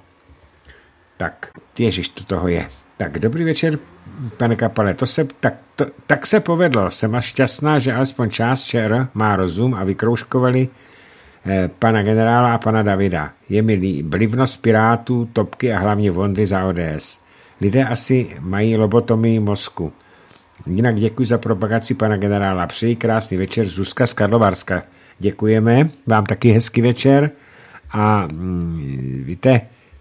Tak, ježiš, to toho je. Tak, dobrý večer, pane Kapale, to se, tak, to, tak se povedlo. Jsem až šťastná, že alespoň část ČR má rozum a vykroužkovali eh, pana generála a pana Davida. Je mi blivnost Pirátů, Topky a hlavně Vondry za O D S. Lidé asi mají lobotomii mozku. Jinak děkuji za propagaci pana generála. Přeji krásný večer, Zuzka z Karlovarska. Děkujeme, vám taky hezký večer. A mm, víte,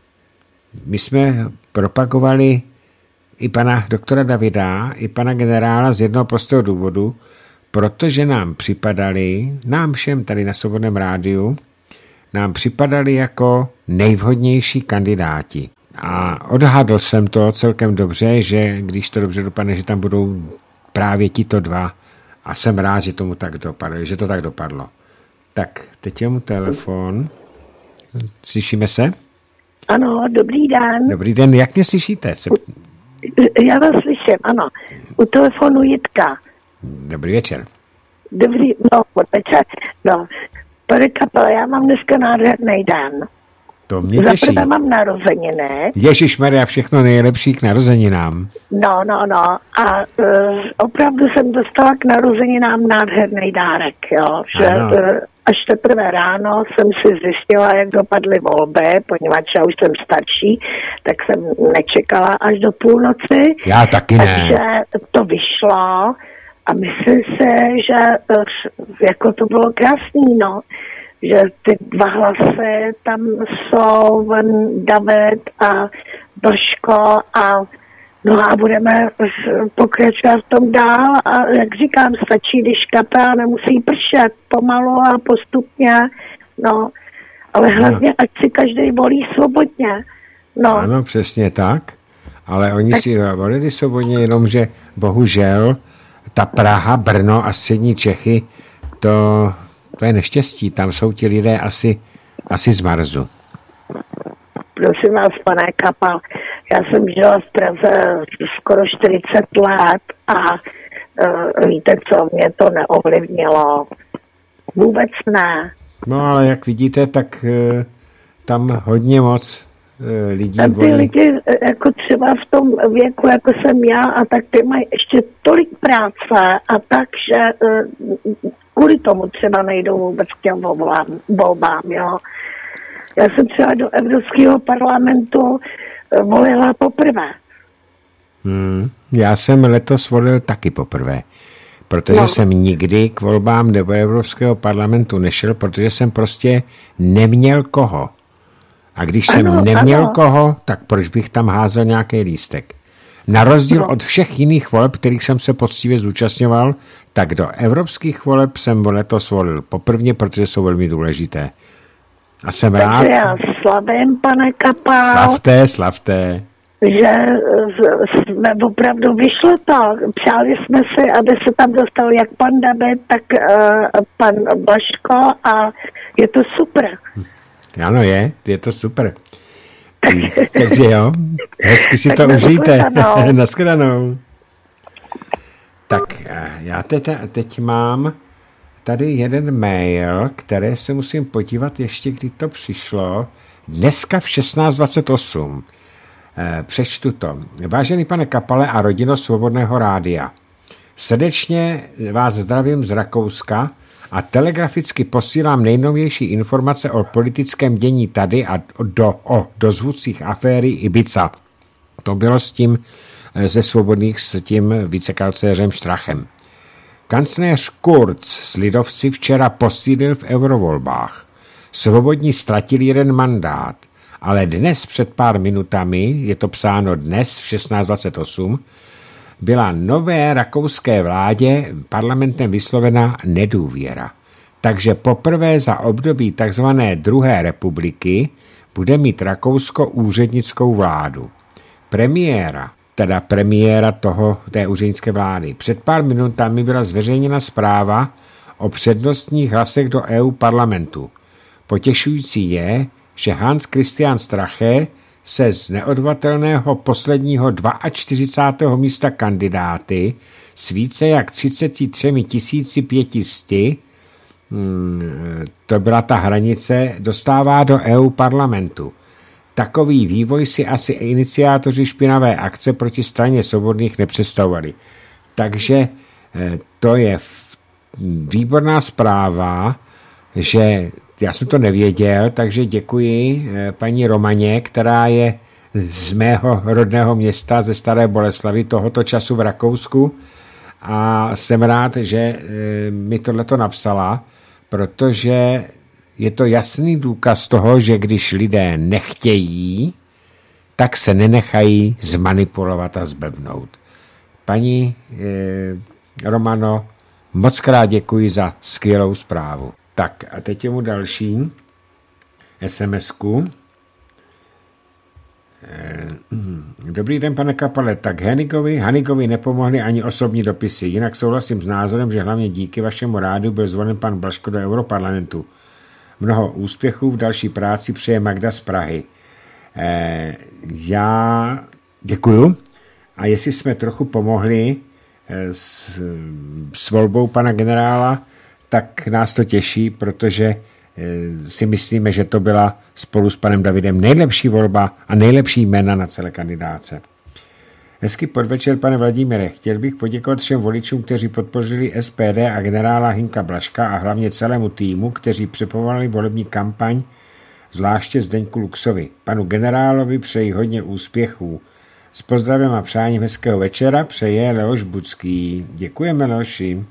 my jsme propagovali i pana doktora Davida, i pana generála z jednoho prostého důvodu, protože nám připadali, nám všem tady na Svobodném rádiu, nám připadali jako nejvhodnější kandidáti. A odhadl jsem to celkem dobře, že když to dobře dopadne, že tam budou právě tito dva. A jsem rád, že tomu tak dopadlo, že to tak dopadlo. Tak, teď je mu telefon. Slyšíme se? Ano, dobrý den. Dobrý den, jak mě slyšíte? Se... Já vás slyším, ano. U telefonu Jitka. Dobrý večer. Dobrý, no, večer. No, pane Kapele, já mám dneska nádherný den. To mě těší. Zaprvé mám narozeniny. Ježišmarja, všechno nejlepší k narozeninám. No, no, no. A uh, opravdu jsem dostala k narozeninám nádherný dárek, jo. Že uh, až teprve ráno jsem si zjistila, jak dopadly volby, poněvadž já už jsem starší, tak jsem nečekala až do půlnoci. Já taky ne. Takže to vyšlo a myslím si, že uh, jako to bylo krásný, no. Že ty dva hlasy tam jsou, David a Božko a no a budeme pokračovat v tom dál a jak říkám, stačí, když kapela nemusí pršet pomalu a postupně, no, ale hlavně, no. Ať si každý volí svobodně, no. Ano, přesně tak, ale oni tak... si volili svobodně, jenomže bohužel ta Praha, Brno a střední Čechy, to... To je neštěstí, tam jsou ti lidé asi, asi z Marsu. Prosím vás, pane Kapal, já jsem žila v Praze skoro čtyřicet let a uh, víte co, mě to neovlivnilo. Vůbec ne. No ale jak vidíte, tak uh, tam hodně moc uh, lidí tam ty volí. lidi, jako třeba v tom věku, jako jsem já, a tak ty mají ještě tolik práce a tak, že uh, kvůli tomu třeba nejdou vůbec k těm volbám, volbám, jo. Já jsem třeba do Evropského parlamentu volila poprvé. Hmm, já jsem letos volil taky poprvé, protože no. jsem nikdy k volbám do Evropského parlamentu nešel, protože jsem prostě neměl koho. A když ano, jsem neměl ano. koho, tak proč bych tam házel nějaký lístek? Na rozdíl od všech jiných voleb, kterých jsem se poctivě zúčastňoval, tak do evropských voleb jsem letos volil poprvně, protože jsou velmi důležité. A jsem Takže rád. já slavím, pane Kapal. Slavte, slavte. Že jsme opravdu vyšlo to. Přáli jsme si, aby se tam dostal jak pan David, tak uh, pan Blažko a je to super. Ano, je, je to super. Takže jo, hezky si to Tak užijte. nashledanou. Nashledanou. Tak já teď, teď mám tady jeden mail, který se musím podívat ještě, kdy to přišlo. Dneska v šestnáct dvacet osm. Přečtu to. Vážený pane Kapale a rodino Svobodného rádia, srdečně vás zdravím z Rakouska a telegraficky posílám nejnovější informace o politickém dění tady a do, o dozvůdcích aféry Ibiza. To bylo s tím ze Svobodných s tím vicekancléřem Strachem. Kancléř Kurz s lidovci včera posílil v eurovolbách. Svobodní ztratili jeden mandát, ale dnes před pár minutami, je to psáno dnes v šestnáct dvacet osm, byla nové rakouské vládě parlamentem vyslovena nedůvěra. Takže poprvé za období tzv. Druhé republiky bude mít Rakousko úřednickou vládu. Premiéra, teda premiéra toho, té úřednické vlády. Před pár minutami byla zveřejněna zpráva o přednostních hlasech do E U parlamentu. Potěšující je, že Hans Christian Strache se z neodvolatelného posledního čtyřicátého druhého místa kandidáty s více jak třicet tři tisíci pět set, hmm, to byla ta hranice, dostává do E U parlamentu. Takový vývoj si asi iniciátoři špinavé akce proti straně Svobodných nepředstavovali. Takže to je výborná zpráva, že já jsem to nevěděl, takže děkuji paní Romaně, která je z mého rodného města, ze Staré Boleslavy, tohoto času v Rakousku. A jsem rád, že mi tohleto napsala, protože je to jasný důkaz toho, že když lidé nechtějí, tak se nenechají zmanipulovat a zblbnout. Paní eh, Romano, moc krát děkuji za skvělou zprávu. Tak a teď je mu další SMSku. Dobrý den, pane Kapale. Tak Hanigovi, Hanigovi nepomohly ani osobní dopisy. Jinak souhlasím s názorem, že hlavně díky vašemu rádiu byl zvolen pan Blažko do Europarlamentu. Mnoho úspěchů v další práci přeje Magda z Prahy. Já děkuju. A jestli jsme trochu pomohli s, s volbou pana generála, tak nás to těší, protože si myslíme, že to byla spolu s panem Davidem nejlepší volba a nejlepší jména na celé kandidáce. Hezký podvečer, pane Vladimíre. Chtěl bych poděkovat všem voličům, kteří podpořili S P D a generála Hinka Blažka a hlavně celému týmu, kteří připravovali volební kampaň, zvláště Zdeňku Luxovi. Panu generálovi přeji hodně úspěchů. S pozdravem a přáním hezkého večera přeje Leoš Budský. Děkujeme, Leoši.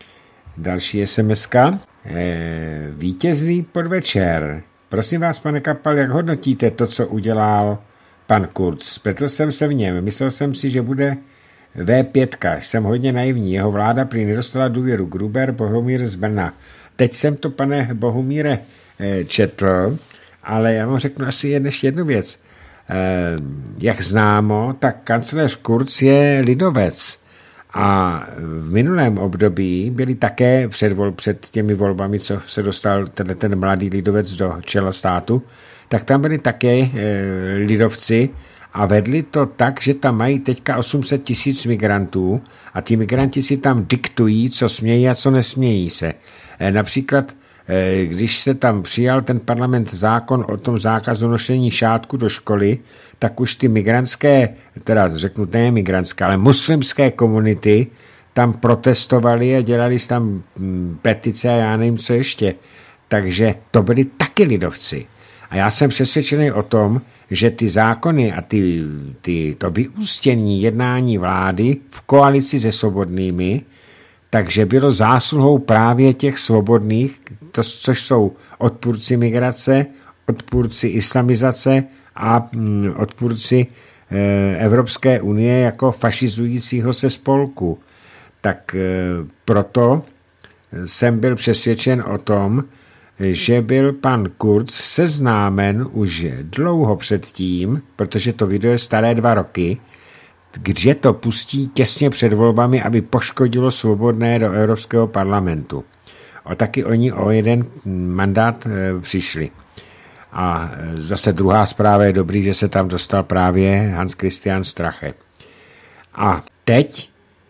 Další SMSka. E, vítězný podvečer. Prosím vás, pane Kapal, jak hodnotíte to, co udělal pan Kurz? Spletl jsem se v něm. Myslel jsem si, že bude V pět. Jsem hodně naivní. Jeho vláda prý nedostala důvěru. Gruber, Bohumír z Brna. Teď jsem to, pane Bohumíre, četl, ale já vám řeknu asi ještě jednu věc. E, jak známo, tak kancléř Kurz je lidovec. A v minulém období byli také před, vol, před těmi volbami, co se dostal ten, ten mladý lidovec do čela státu, tak tam byli také e, lidovci a vedli to tak, že tam mají teďka osm set tisíc migrantů a ti migranti si tam diktují, co smějí a co nesmějí se. E, například, e, když se tam přijal ten parlament zákon o tom zákazu nošení šátku do školy, tak už ty migrantské, teda řeknu ne migrantské, ale muslimské komunity tam protestovali a dělali tam petice a já nevím, co ještě. Takže to byli taky lidovci. A já jsem přesvědčený o tom, že ty zákony a ty, ty, to vyústění jednání vlády v koalici se Svobodnými, takže bylo zásluhou právě těch Svobodných, to, což jsou odpůrci migrace, odpůrci islamizace a odpůrci Evropské unie jako fašizujícího se spolku. Tak proto jsem byl přesvědčen o tom, že byl pan Kurz seznámen už dlouho předtím, protože to video je staré dva roky, kde to pustí těsně před volbami, aby poškodilo Svobodné do Evropského parlamentu. O taky oni o jeden mandát e, přišli. A zase druhá zpráva je dobrý, že se tam dostal právě Hans Christian Strache. A teď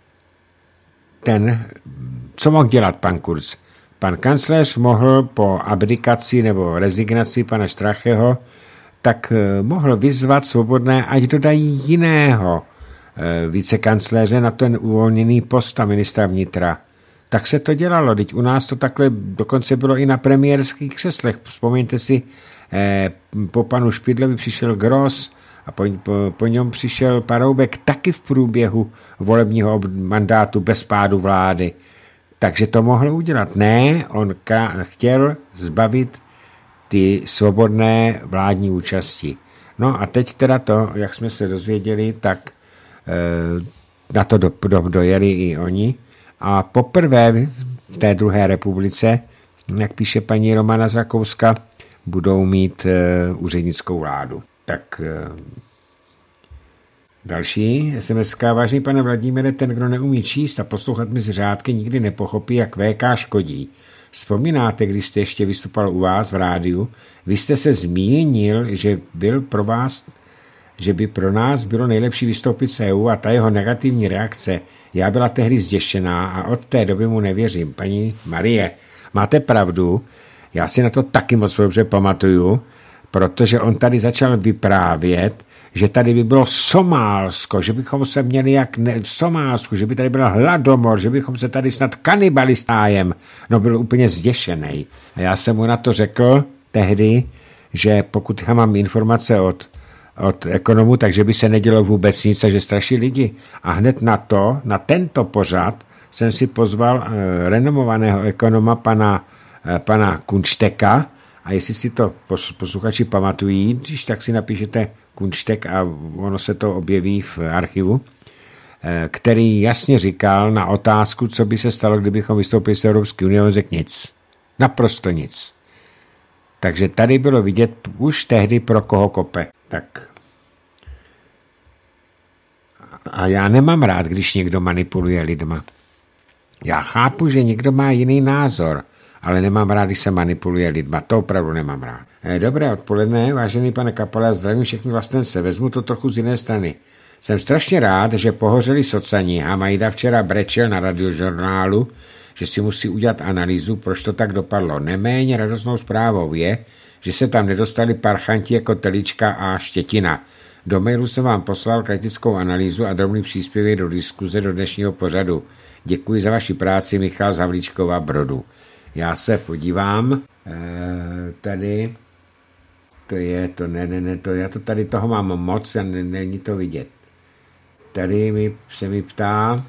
ten, co mohl dělat pan Kurz? Pan kancléř mohl po abdikaci nebo rezignaci pana Stracheho, tak mohl vyzvat Svobodné, ať dodají jiného vicekancléře na ten uvolněný post a ministra vnitra. Tak se to dělalo, teď u nás to takhle dokonce bylo i na premiérských křeslech. Vzpomeňte si, eh, po panu Špidlovi přišel Gross a po, po, po něm přišel Paroubek taky v průběhu volebního mandátu bez pádu vlády. Takže to mohl udělat. Ne, on chtěl zbavit ty svobodné vládní účasti. No a teď teda to, jak jsme se dozvěděli, tak eh, na to do, do, dojeli i oni. A poprvé v té druhé republice, jak píše paní Romana z Rakouska, budou mít uh, úřednickou vládu. Tak uh, další es em eska. Vážený pane Vladimíre, ten, kdo neumí číst a poslouchat mezi řádky, nikdy nepochopí, jak vé ká škodí. Vzpomínáte, když jste ještě vystupoval u vás v rádiu, vy jste se zmínil, že byl pro vás, že by pro nás bylo nejlepší vystoupit z é ú a ta jeho negativní reakce. Já byla tehdy zděšená a od té doby mu nevěřím. Paní Marie, máte pravdu, já si na to taky moc dobře pamatuju, protože on tady začal vyprávět, že tady by bylo Somálsko, že bychom se měli jak ne, v Somálsku, že by tady byl hladomor, že bychom se tady snad kanibalistájem. No byl úplně zděšený. A já jsem mu na to řekl tehdy, že pokud já mám informace od od ekonomů, takže by se nedělo vůbec nic a že straší lidi. A hned na to, na tento pořad, jsem si pozval e, renomovaného ekonoma pana, e, pana Kunšteka a jestli si to posluchači pamatují, když tak si napíšete Kunštek a ono se to objeví v archivu, e, který jasně říkal na otázku, co by se stalo, kdybychom vystoupili z Evropské unie, on řekl nic. Naprosto nic. Takže tady bylo vidět už tehdy, pro koho kope. Tak. A já nemám rád, když někdo manipuluje lidma. Já chápu, že někdo má jiný názor, ale nemám rád, když se manipuluje lidma. To opravdu nemám rád. Dobré odpoledne, vážený pane Kapale, zdravím všechny vlastence. Vezmu to trochu z jiné strany. Jsem strašně rád, že pohořeli socani a Majda včera brečel na radiožurnálu, že si musí udělat analýzu, proč to tak dopadlo. Neméně radostnou zprávou je, že se tam nedostali parchanti jako Telička a Štětina. Do mailu jsem vám poslal kritickou analýzu a drobný příspěvek do diskuze do dnešního pořadu. Děkuji za vaši práci, Michal z Havlíčkova Brodu. Já se podívám. E, tady to je, to ne, ne, ne, to, já to tady toho mám moc a ne, není to vidět. Tady mi, se mi ptá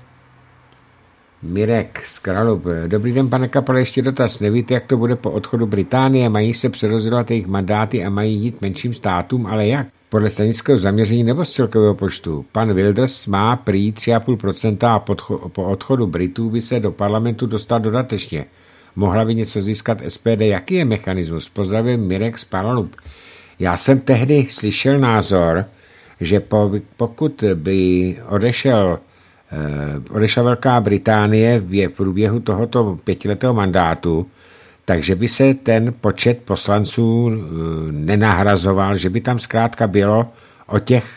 Mirek z Kralub. Dobrý den, pane Kapale, ještě dotaz. Nevíte, jak to bude po odchodu Británie? Mají se přerozdělovat jejich mandáty a mají jít menším státům, ale jak? Podle stranického zaměření nebo z celkového počtu? Pan Wilders má prý tři celá pět procenta a po odchodu Britů by se do parlamentu dostal dodatečně. Mohla by něco získat es pé dé? Jaký je mechanismus? Pozdravím, Mirek z Kralub. Já jsem tehdy slyšel názor, že po, pokud by odešel odešla Velká Británie v průběhu tohoto pětiletého mandátu, takže by se ten počet poslanců nenahrazoval, že by tam zkrátka bylo o těch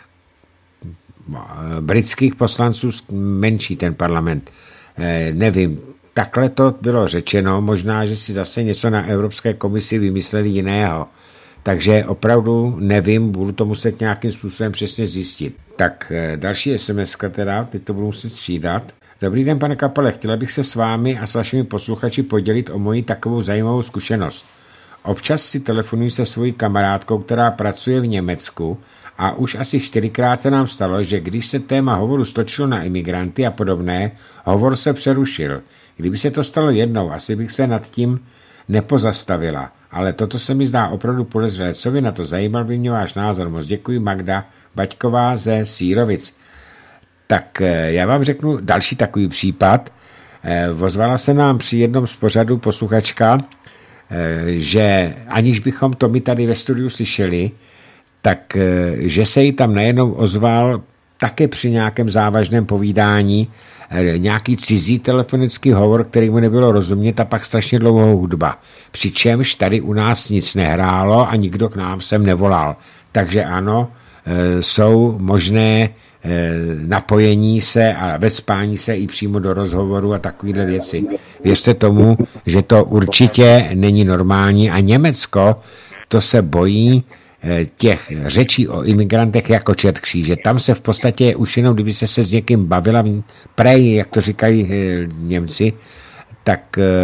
britských poslanců menší ten parlament. Nevím, takhle to bylo řečeno, možná, že si zase něco na Evropské komisi vymysleli jiného. Takže opravdu nevím, budu to muset nějakým způsobem přesně zjistit. Tak další es em eska teda, teď to budu muset střídat. Dobrý den, pane Kapale, chtěla bych se s vámi a s vašimi posluchači podělit o moji takovou zajímavou zkušenost. Občas si telefonuji se svojí kamarádkou, která pracuje v Německu a už asi čtyřikrát se nám stalo, že když se téma hovoru stočilo na imigranty a podobné, hovor se přerušil. Kdyby se to stalo jednou, asi bych se nad tím nepozastavila. ale toto se mi zdá opravdu podezřelé. Co vy na to? Zajímal by mě váš názor. Moc děkuji, Magda Baťková ze Sírovic. Tak já vám řeknu další takový případ. Ozvala se nám při jednom z pořadů posluchačka, že aniž bychom to my tady ve studiu slyšeli, tak že se jí tam najednou ozval také při nějakém závažném povídání nějaký cizí telefonický hovor, který mu nebylo rozumět a pak strašně dlouhou hudba. Přičemž tady u nás nic nehrálo a nikdo k nám sem nevolal. Takže ano, jsou možné napojení se a vespání se i přímo do rozhovoru a takovéhle věci. Věřte tomu, že to určitě není normální a Německo to se bojí těch řečí o imigrantech jako čert kříže. Tam se v podstatě už jenom, kdyby se se s někým bavila prej, jak to říkají Němci, tak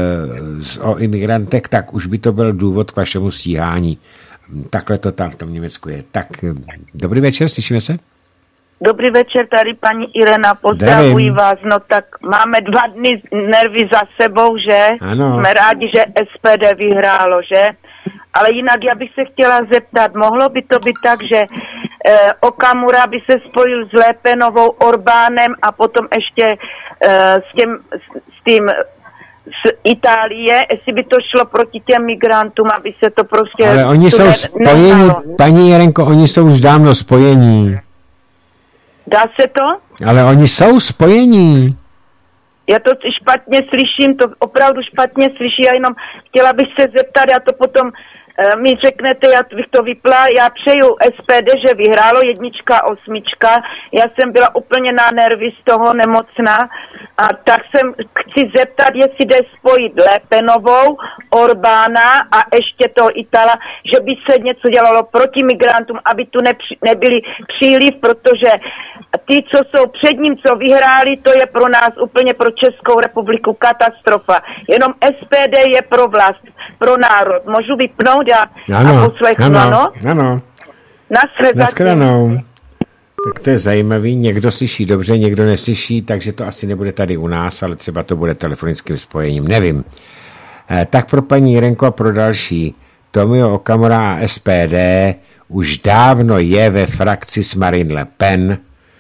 o imigrantech, tak už by to byl důvod k vašemu stíhání. Takhle to tam v tom Německu je. Tak dobrý večer, slyšíme se? Dobrý večer, tady paní Irena, pozdravuji Zdravím. vás. No tak máme dva dny nervy za sebou, že? Ano. Jsme rádi, že S P D vyhrálo, že? Ale jinak já bych se chtěla zeptat, mohlo by to být tak, že eh, Okamura by se spojil s Le Penovou, Orbánem a potom ještě eh, s, těm, s, s tím z Itálie, jestli by to šlo proti těm migrantům, aby se to prostě... Ale oni jsou ne, spojení, nechalo. Paní Jerenko, oni jsou už dávno spojení. Dá se to? Ale oni jsou spojení. Já to špatně slyším, to opravdu špatně slyším, já jenom chtěla bych se zeptat, já to potom e, mi řeknete, já bych to vypla, já přeju S P D, že vyhrálo jednička, osmička, já jsem byla úplně na nervy z toho nemocná a tak jsem chci zeptat, jestli jde spojit Le Penovou, Orbána a ještě toho Itala, že by se něco dělalo proti migrantům, aby tu nepři, nebyli příliv, protože ty, co jsou před ním, co vyhráli, to je pro nás úplně pro Českou republiku katastrofa. Jenom S P D je pro vlast, pro národ. Můžu vypnout a, a poslechnout, ano? Ano. Naschledanou. Tak to je zajímavý. Někdo slyší dobře, někdo neslyší, takže to asi nebude tady u nás, ale třeba to bude telefonickým spojením. Nevím. Eh, tak pro paní Jirenko a pro další. Tomio Okamura a S P D už dávno je ve frakci s Marine Le Pen,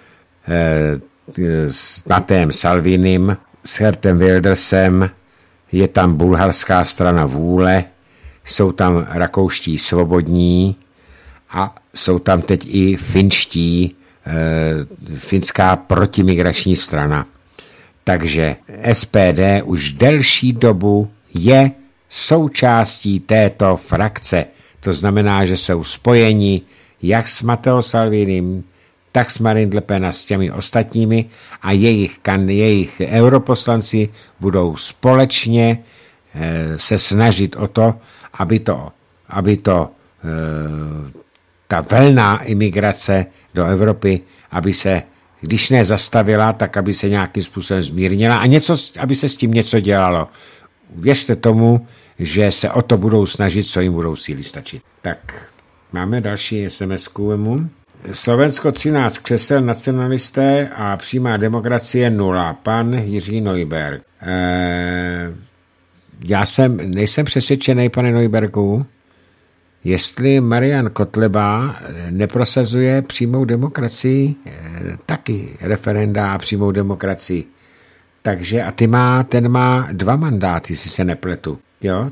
s Matem Salvinim, s Hertem Wildersem, je tam bulharská strana Vůle, jsou tam rakouští svobodní a jsou tam teď i finští, finská protimigrační strana. Takže S P D už delší dobu je součástí této frakce. To znamená, že jsou spojeni jak s Matteo Salvinim, tak s Marine Le Pen a s těmi ostatními a jejich, kan, jejich europoslanci budou společně e, se snažit o to, aby to, aby to e, ta vlna imigrace do Evropy, aby se, když ne zastavila, tak aby se nějakým způsobem zmírnila a něco, aby se s tím něco dělalo. Věřte tomu, že se o to budou snažit, co jim budou síly stačit. Tak, máme další es em esku. Slovensko třináct křesel, nacionalisté a přímá demokracie nula. Pan Jiří Neuberg. E, já jsem, nejsem přesvědčený, pane Neubergu, jestli Marian Kotleba neprosazuje přímou demokracii, e, taky referenda a přímou demokracii. Takže a ty má, ten má dva mandáty, jestli se nepletu. Jo?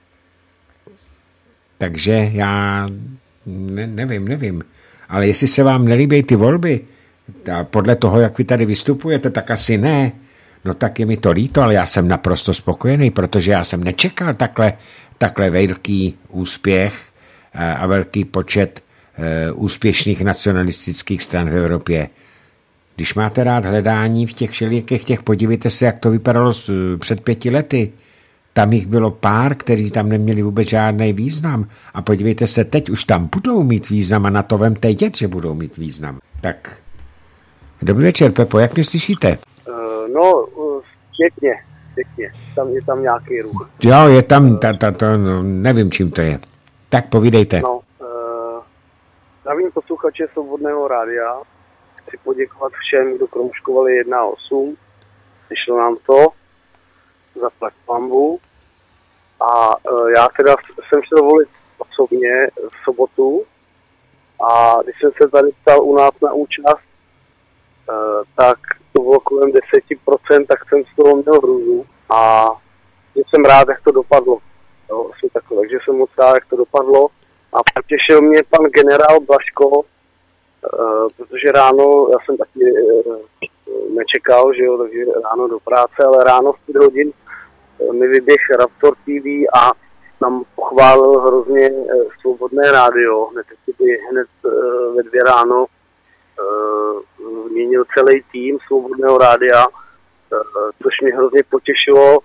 Takže já ne, nevím, nevím. Ale jestli se vám nelíbí ty volby, a podle toho, jak vy tady vystupujete, tak asi ne. No tak je mi to líto, ale já jsem naprosto spokojený, protože já jsem nečekal takhle, takhle velký úspěch a velký počet úspěšných nacionalistických stran v Evropě. Když máte rád hledání v těch všelijakých těch, podívejte se, jak to vypadalo před pěti lety. Tam jich bylo pár, kteří tam neměli vůbec žádný význam. A podívejte se, teď už tam budou mít význam a na to vemte jet, že budou mít význam. Tak, dobrý večer, Pepo, jak mě slyšíte? Uh, no, uh, pěkně, pěkně. Tam je tam nějaký ruch. Jo, je tam, ta, ta, to, no, nevím, čím to je. Tak povídejte. No, uh, zdravím posluchače Svobodného rádia. Chci poděkovat všem, kdo kroužkovali jedna osm. Vyšlo nám to. Zaplať pambu. A já teda jsem šel volit osobně v sobotu a když jsem se tady ptal u nás na účast, tak to bylo kolem deset procent, tak jsem z toho měl hrůzu a jsem rád, jak to dopadlo. Jo, takové, takže jsem moc rád, jak to dopadlo a potěšil mě pan generál Blažko, protože ráno, já jsem taky nečekal, že jo, takže ráno do práce, ale ráno v pět hodin mi vyběh Raptor T V a tam pochválil hrozně Svobodné rádio. Hned, hned ve dvě ráno změnil celý tým Svobodného rádia, což mě hrozně potěšilo.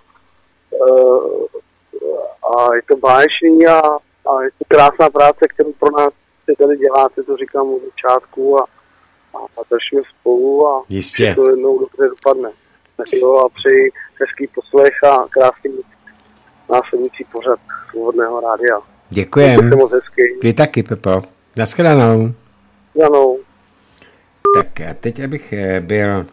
A je to báječný a, a je to krásná práce, kterou pro nás tady děláte, to říkám od začátku a, a, a držíme spolu a jistě to jednou dobře dopadne. Jo, a přeji hezký poslech a krásný následující pořad Svobodného rádia. Děkujem. Vy taky, Pepo. Naschledanou. Naschledanou. Tak a teď, abych byl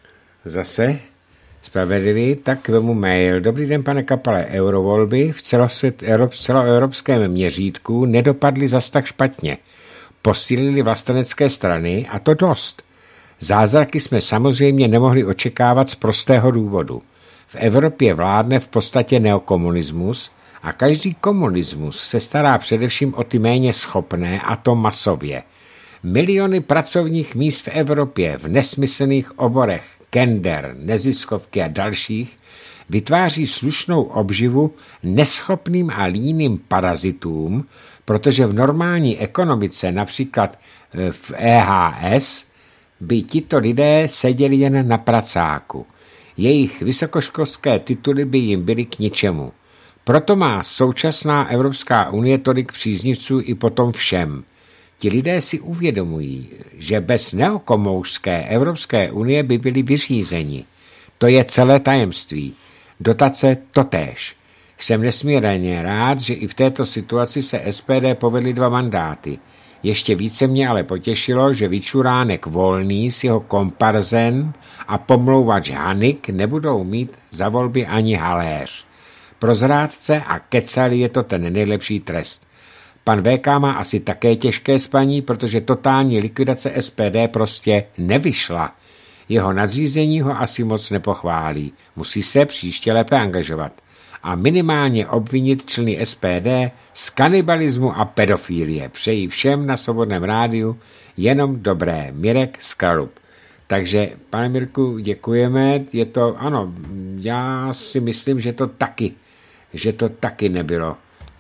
zase spravedlivý, tak vemu mail. Dobrý den, pane Kapale. Eurovolby v celosvět, v celoevropském měřítku nedopadly zas tak špatně. Posílili vlastenecké strany a to dost. Zázraky jsme samozřejmě nemohli očekávat z prostého důvodu. V Evropě vládne v podstatě neokomunismus a každý komunismus se stará především o ty méně schopné, a to masově. Miliony pracovních míst v Evropě v nesmyslných oborech, gender, neziskovky a dalších vytváří slušnou obživu neschopným a líným parazitům, protože v normální ekonomice, například v E H S, by tito lidé seděli jen na pracáku. Jejich vysokoškolské tituly by jim byly k ničemu. Proto má současná Evropská unie tolik příznivců i potom všem. Ti lidé si uvědomují, že bez neokomoušské Evropské unie by byli vyřízeni. To je celé tajemství. Dotace totéž. Jsem nesmírně rád, že i v této situaci se S P D povedly dva mandáty. Ještě více mě ale potěšilo, že Vyčuránek Volný s jeho komparzem a pomlouvač Hanik nebudou mít za volby ani haléř. Pro zrádce a kecali je to ten nejlepší trest. Pan V K má asi také těžké spaní, protože totální likvidace S P D prostě nevyšla. Jeho nadřízení ho asi moc nepochválí. Musí se příště lépe angažovat. A minimálně obvinit členy S P D z kanibalismu a pedofilie. Přeji všem na Svobodném rádiu jenom dobré. Mirek Skalup. Takže, pane Mirku, děkujeme. Je to, ano, já si myslím, že to taky, že to taky nebylo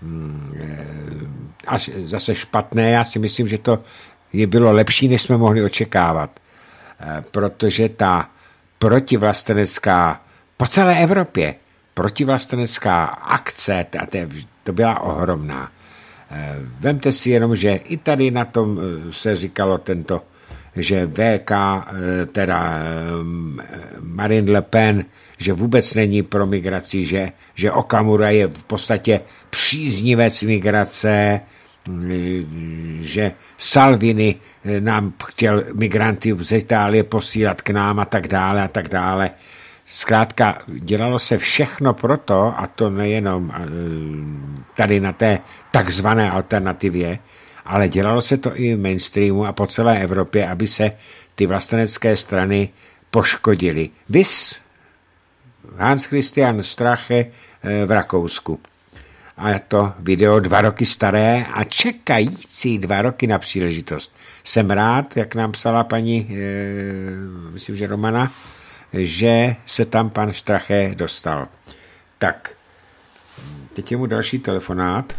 až zase špatné. Já si myslím, že to je bylo lepší, než jsme mohli očekávat. Protože ta protivlastenecká po celé Evropě protivlastenecká akce, to byla ohromná. Vemte si jenom, že i tady na tom se říkalo tento, že V K, teda Marine Le Pen, že vůbec není pro migraci, že, že Okamura je v podstatě příznivec migrace, že Salvini nám chtěl migranty z Itálie posílat k nám a tak dále a tak dále. Zkrátka, dělalo se všechno proto, a to nejenom tady na té takzvané alternativě, ale dělalo se to i v mainstreamu a po celé Evropě, aby se ty vlastenecké strany poškodily. Vis Hans Christian Strache v Rakousku. A je to video dva roky staré a čekající dva roky na příležitost. Jsem rád, jak nám psala paní, e, myslím, že Romana, že se tam pan Strache dostal. Tak, teď je mu další telefonát.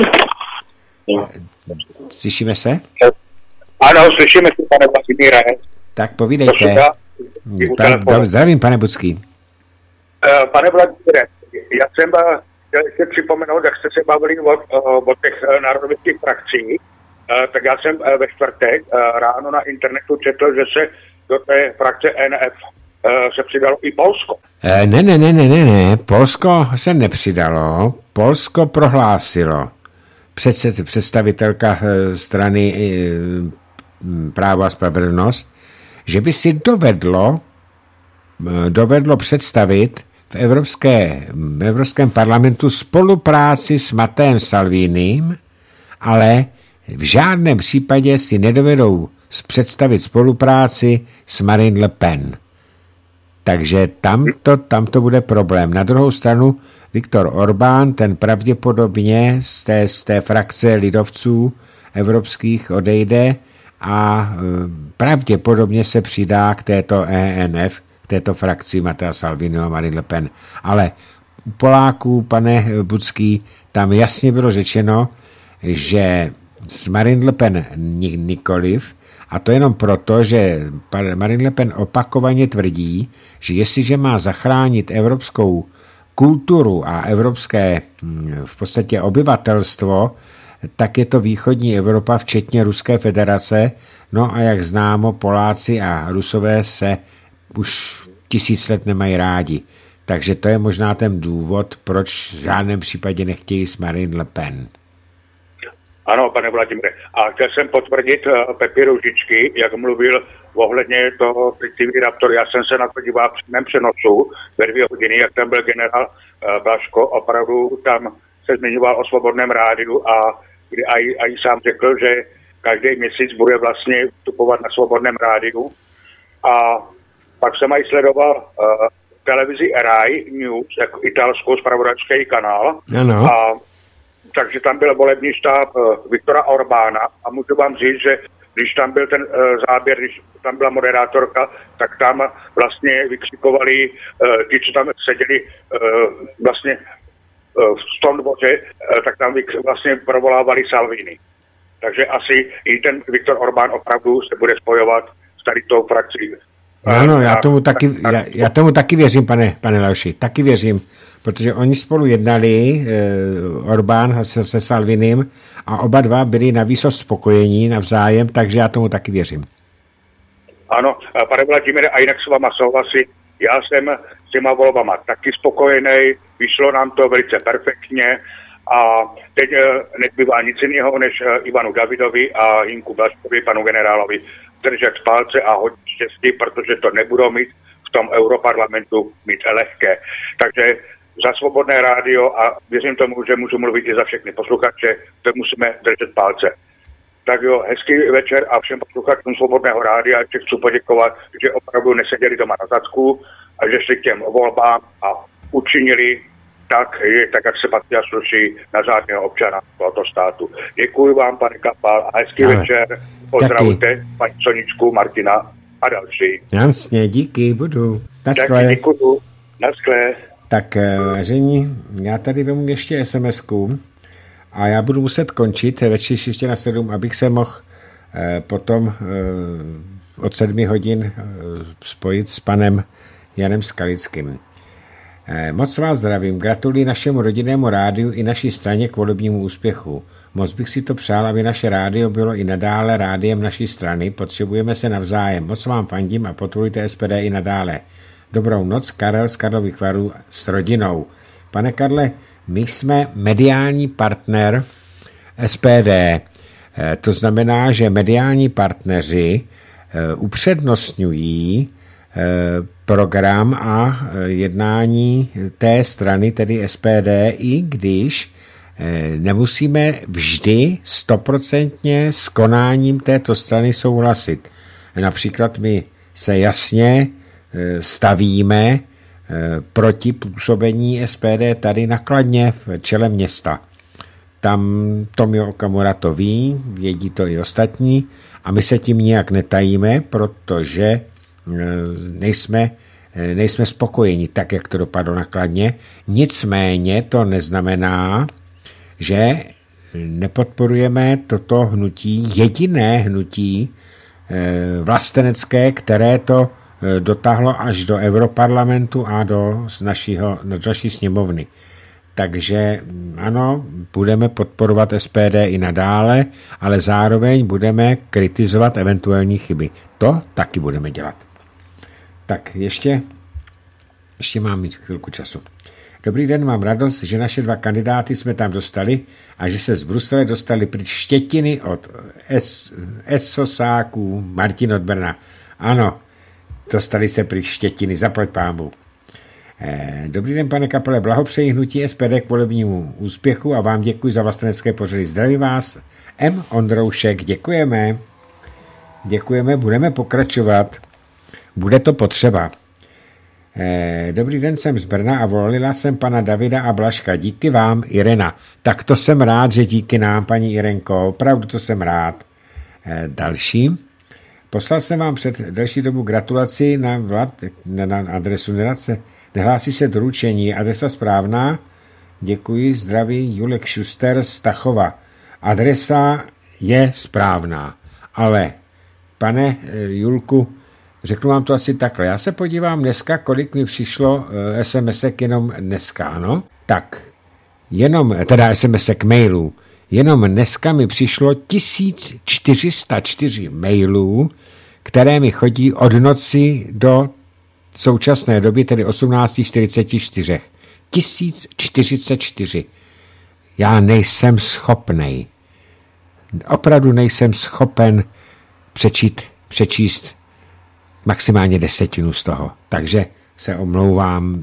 Slyšíme se? Ano, slyšíme se, pane Vladimíre. Tak povídejte. Pa, zdravím, pane Bucký. Pane Vladimíre, já jsem chtěl si připomenout, jak jste se bavili o, o těch národových frakcích, tak já jsem ve čtvrtek ráno na internetu četl, že se do té frakce N F se přidalo i Polsko. Ne, ne, ne, ne, ne, ne. Polsko se nepřidalo. Polsko prohlásilo. Před, představitelka strany Právo a spravedlnost, že by si dovedlo, dovedlo představit v, Evropské, v Evropském parlamentu spolupráci s Mateem Salvinim, ale v žádném případě si nedovedou představit spolupráci s Marine Le Pen. Takže tam to, tam to bude problém. Na druhou stranu Viktor Orbán, ten pravděpodobně z té, z té frakce lidovců evropských odejde a pravděpodobně se přidá k této E N F, k této frakci Matea Salviniho a Marine Le Pen. Ale u Poláků, pane Budský, tam jasně bylo řečeno, že s Marine Le Pen nikoliv, a to jenom proto, že Marine Le Pen opakovaně tvrdí, že jestliže má zachránit evropskou kulturu a evropské v podstatě obyvatelstvo, tak je to východní Evropa, včetně Ruské federace. No a jak známo, Poláci a Rusové se už tisíc let nemají rádi. Takže to je možná ten důvod, proč v žádném případě nechtějí s Marine Le Pen. Ano, pane Vladimíre. A chtěl jsem potvrdit uh, Pepi Růžičky, jak mluvil ohledně toho T V Raptor. Já jsem se na to díval v přímém přenosu ve dvě hodiny, jak tam byl generál uh, Blaško. Opravdu tam se zmiňoval o Svobodném rádiu a kdy aj, aj sám řekl, že každý měsíc bude vlastně vstupovat na Svobodném rádiu. A pak jsem aj sledoval uh, televizi Rai News, jako italskou zpravodajský kanál. Ano. A takže tam byl volební štáb uh, Viktora Orbána a můžu vám říct, že když tam byl ten uh, záběr, když tam byla moderátorka, tak tam vlastně vykřikovali uh, ti, co tam seděli uh, vlastně uh, v tom dvoře, uh, tak tam vyk- vlastně provolávali Salvini. Takže asi i ten Viktor Orbán opravdu se bude spojovat s tady tou frakcí. Ano, já tomu taky, já, já tomu taky věřím, pane, pane Lauši, taky věřím, protože oni spolu jednali, eh, Orbán se, se Salvinim, a oba dva byli na výsost spokojení navzájem, takže já tomu taky věřím. Ano, pane Vladimíre, a jinak s váma souhlasím, já jsem s těma volbama taky spokojený, vyšlo nám to velice perfektně a teď eh, nezbývá nic jiného, než eh, Ivanu Davidovi a Jinku Blaškovi, panu generálovi, držet palce a hodně štěstí, protože to nebudou mít v tom europarlamentu mít lehké. Takže za Svobodné rádio, a věřím tomu, že můžu mluvit i za všechny posluchače, to musíme držet palce. Tak jo, hezký večer a všem posluchačům Svobodného rádia ještě chci poděkovat, že opravdu neseděli doma na zacku a že šli k těm volbám a učinili tak, tak jak se patří a sluší na řádného občana tohoto státu. Děkuji vám, pane Kapal, a hezký Ale, večer. Pozdravujte paní Soničku, Martina a další. Jasně, díky, budu. Naschle. Děkuji. Naschle. Tak, vážení, já tady vemu ještě es em esku a já budu muset končit večer ještě na sedm, abych se mohl eh, potom eh, od sedmi hodin eh, spojit s panem Janem Skalickým. Eh, moc vás zdravím, gratuluji našemu rodinnému rádiu i naší straně k volebnímu úspěchu. Moc bych si to přál, aby naše rádio bylo i nadále rádiem naší strany. Potřebujeme se navzájem. Moc vám fandím a podporujte S P D i nadále. Dobrou noc, Karel z Karlových Varů s rodinou. Pane Karle, my jsme mediální partner S P D. To znamená, že mediální partneři upřednostňují program a jednání té strany, tedy S P D, i když nemusíme vždy stoprocentně s konáním této strany souhlasit. Například my se jasně stavíme proti působení S P D tady na Kladně v čele města. Tam Tomio Okamura to ví, vědí to i ostatní a my se tím nijak netajíme, protože nejsme, nejsme spokojeni tak, jak to dopadlo na Kladně. Nicméně to neznamená, že nepodporujeme toto hnutí, jediné hnutí vlastenecké, které to dotáhlo až do Europarlamentu a do, našího, do naší sněmovny. Takže ano, budeme podporovat S P D i nadále, ale zároveň budeme kritizovat eventuální chyby. To taky budeme dělat. Tak ještě, ještě mám mít chvilku času. Dobrý den, mám radost, že naše dva kandidáty jsme tam dostali a že se z Brusele dostali pryč Štětiny od es, Esosáků, Martin od Brna. Ano, dostali se pryč Štětiny, zaplať pánbu. Dobrý den, pane Kapele, blahopřeji hnutí S P D k volebnímu úspěchu a vám děkuji za vlastenecké pořady. Zdraví vás M. Ondroušek, děkujeme. Děkujeme, budeme pokračovat. Bude to potřeba. Dobrý den, jsem z Brna a volila jsem pana Davida a Blažka. Díky vám, Irena. Tak to jsem rád, že díky nám, paní Irenko, opravdu to jsem rád. Další. Poslal jsem vám před další dobu gratulaci na, vlad, na, na adresu nerace. Nehlásí se doručení. Adresa správná. Děkuji. Zdraví. Julek Šuster z Tachova. Adresa je správná. Ale, pane Julku, řeknu vám to asi takhle. Já se podívám dneska, kolik mi přišlo SMSek jenom dneska, ano? Tak, jenom, teda SMSek mailů. Jenom dneska mi přišlo tisíc čtyři sta čtyři mailů, které mi chodí od noci do současné doby, tedy osmnáct čtyřicet čtyři. tisíc čtyřicet čtyři. Já nejsem schopnej. Opravdu nejsem schopen přečít, přečíst maximálně desetinu z toho. Takže se omlouvám.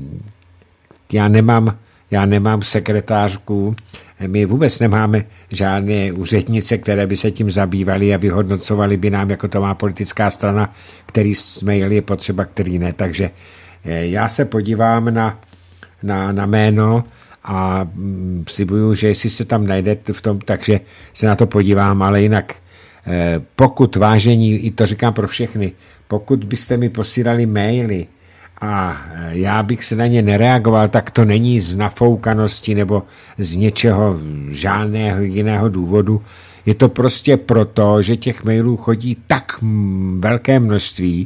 Já nemám, já nemám sekretářku. My vůbec nemáme žádné úřednice, které by se tím zabývaly a vyhodnocovali by nám, jako to má politická strana, který mail je potřeba, který ne. Takže já se podívám na, na, na jméno a slibuju, že jestli se tam najde v tom, takže se na to podívám, ale jinak pokud vážení, i to říkám pro všechny, pokud byste mi posílali maily a já bych se na ně nereagoval, tak to není z nafoukanosti nebo z něčeho žádného jiného důvodu. Je to prostě proto, že těch mailů chodí tak velké množství,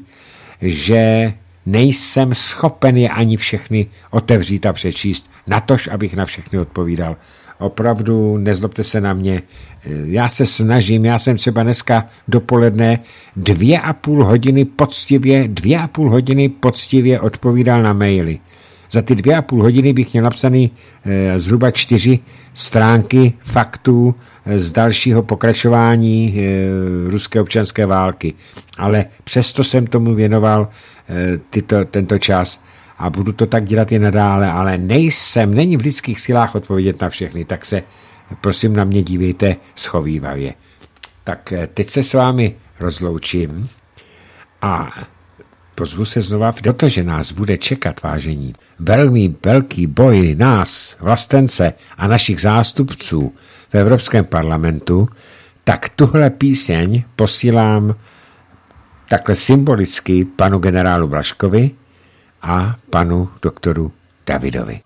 že nejsem schopen je ani všechny otevřít a přečíst, natož abych na všechny odpovídal. Opravdu nezlobte se na mě. Já se snažím, já jsem třeba dneska dopoledne dvě a půl hodiny poctivě, dvě a půl hodiny poctivě odpovídal na maily. Za ty dvě a půl hodiny bych měl napsaný eh, zhruba čtyři stránky faktů eh, z dalšího pokračování eh, ruské občanské války. Ale přesto jsem tomu věnoval eh, tyto, tento čas a budu to tak dělat i nadále, ale nejsem, není v lidských silách odpovědět na všechny, tak se prosím na mě dívejte schovívavě. Tak teď se s vámi rozloučím a pozvu se znova, protože nás bude čekat, vážení, velmi velký boj nás, vlastence a našich zástupců v Evropském parlamentu, tak tuhle píseň posílám takhle symbolicky panu generálu Blažkovi a panu doktoru Davidovi.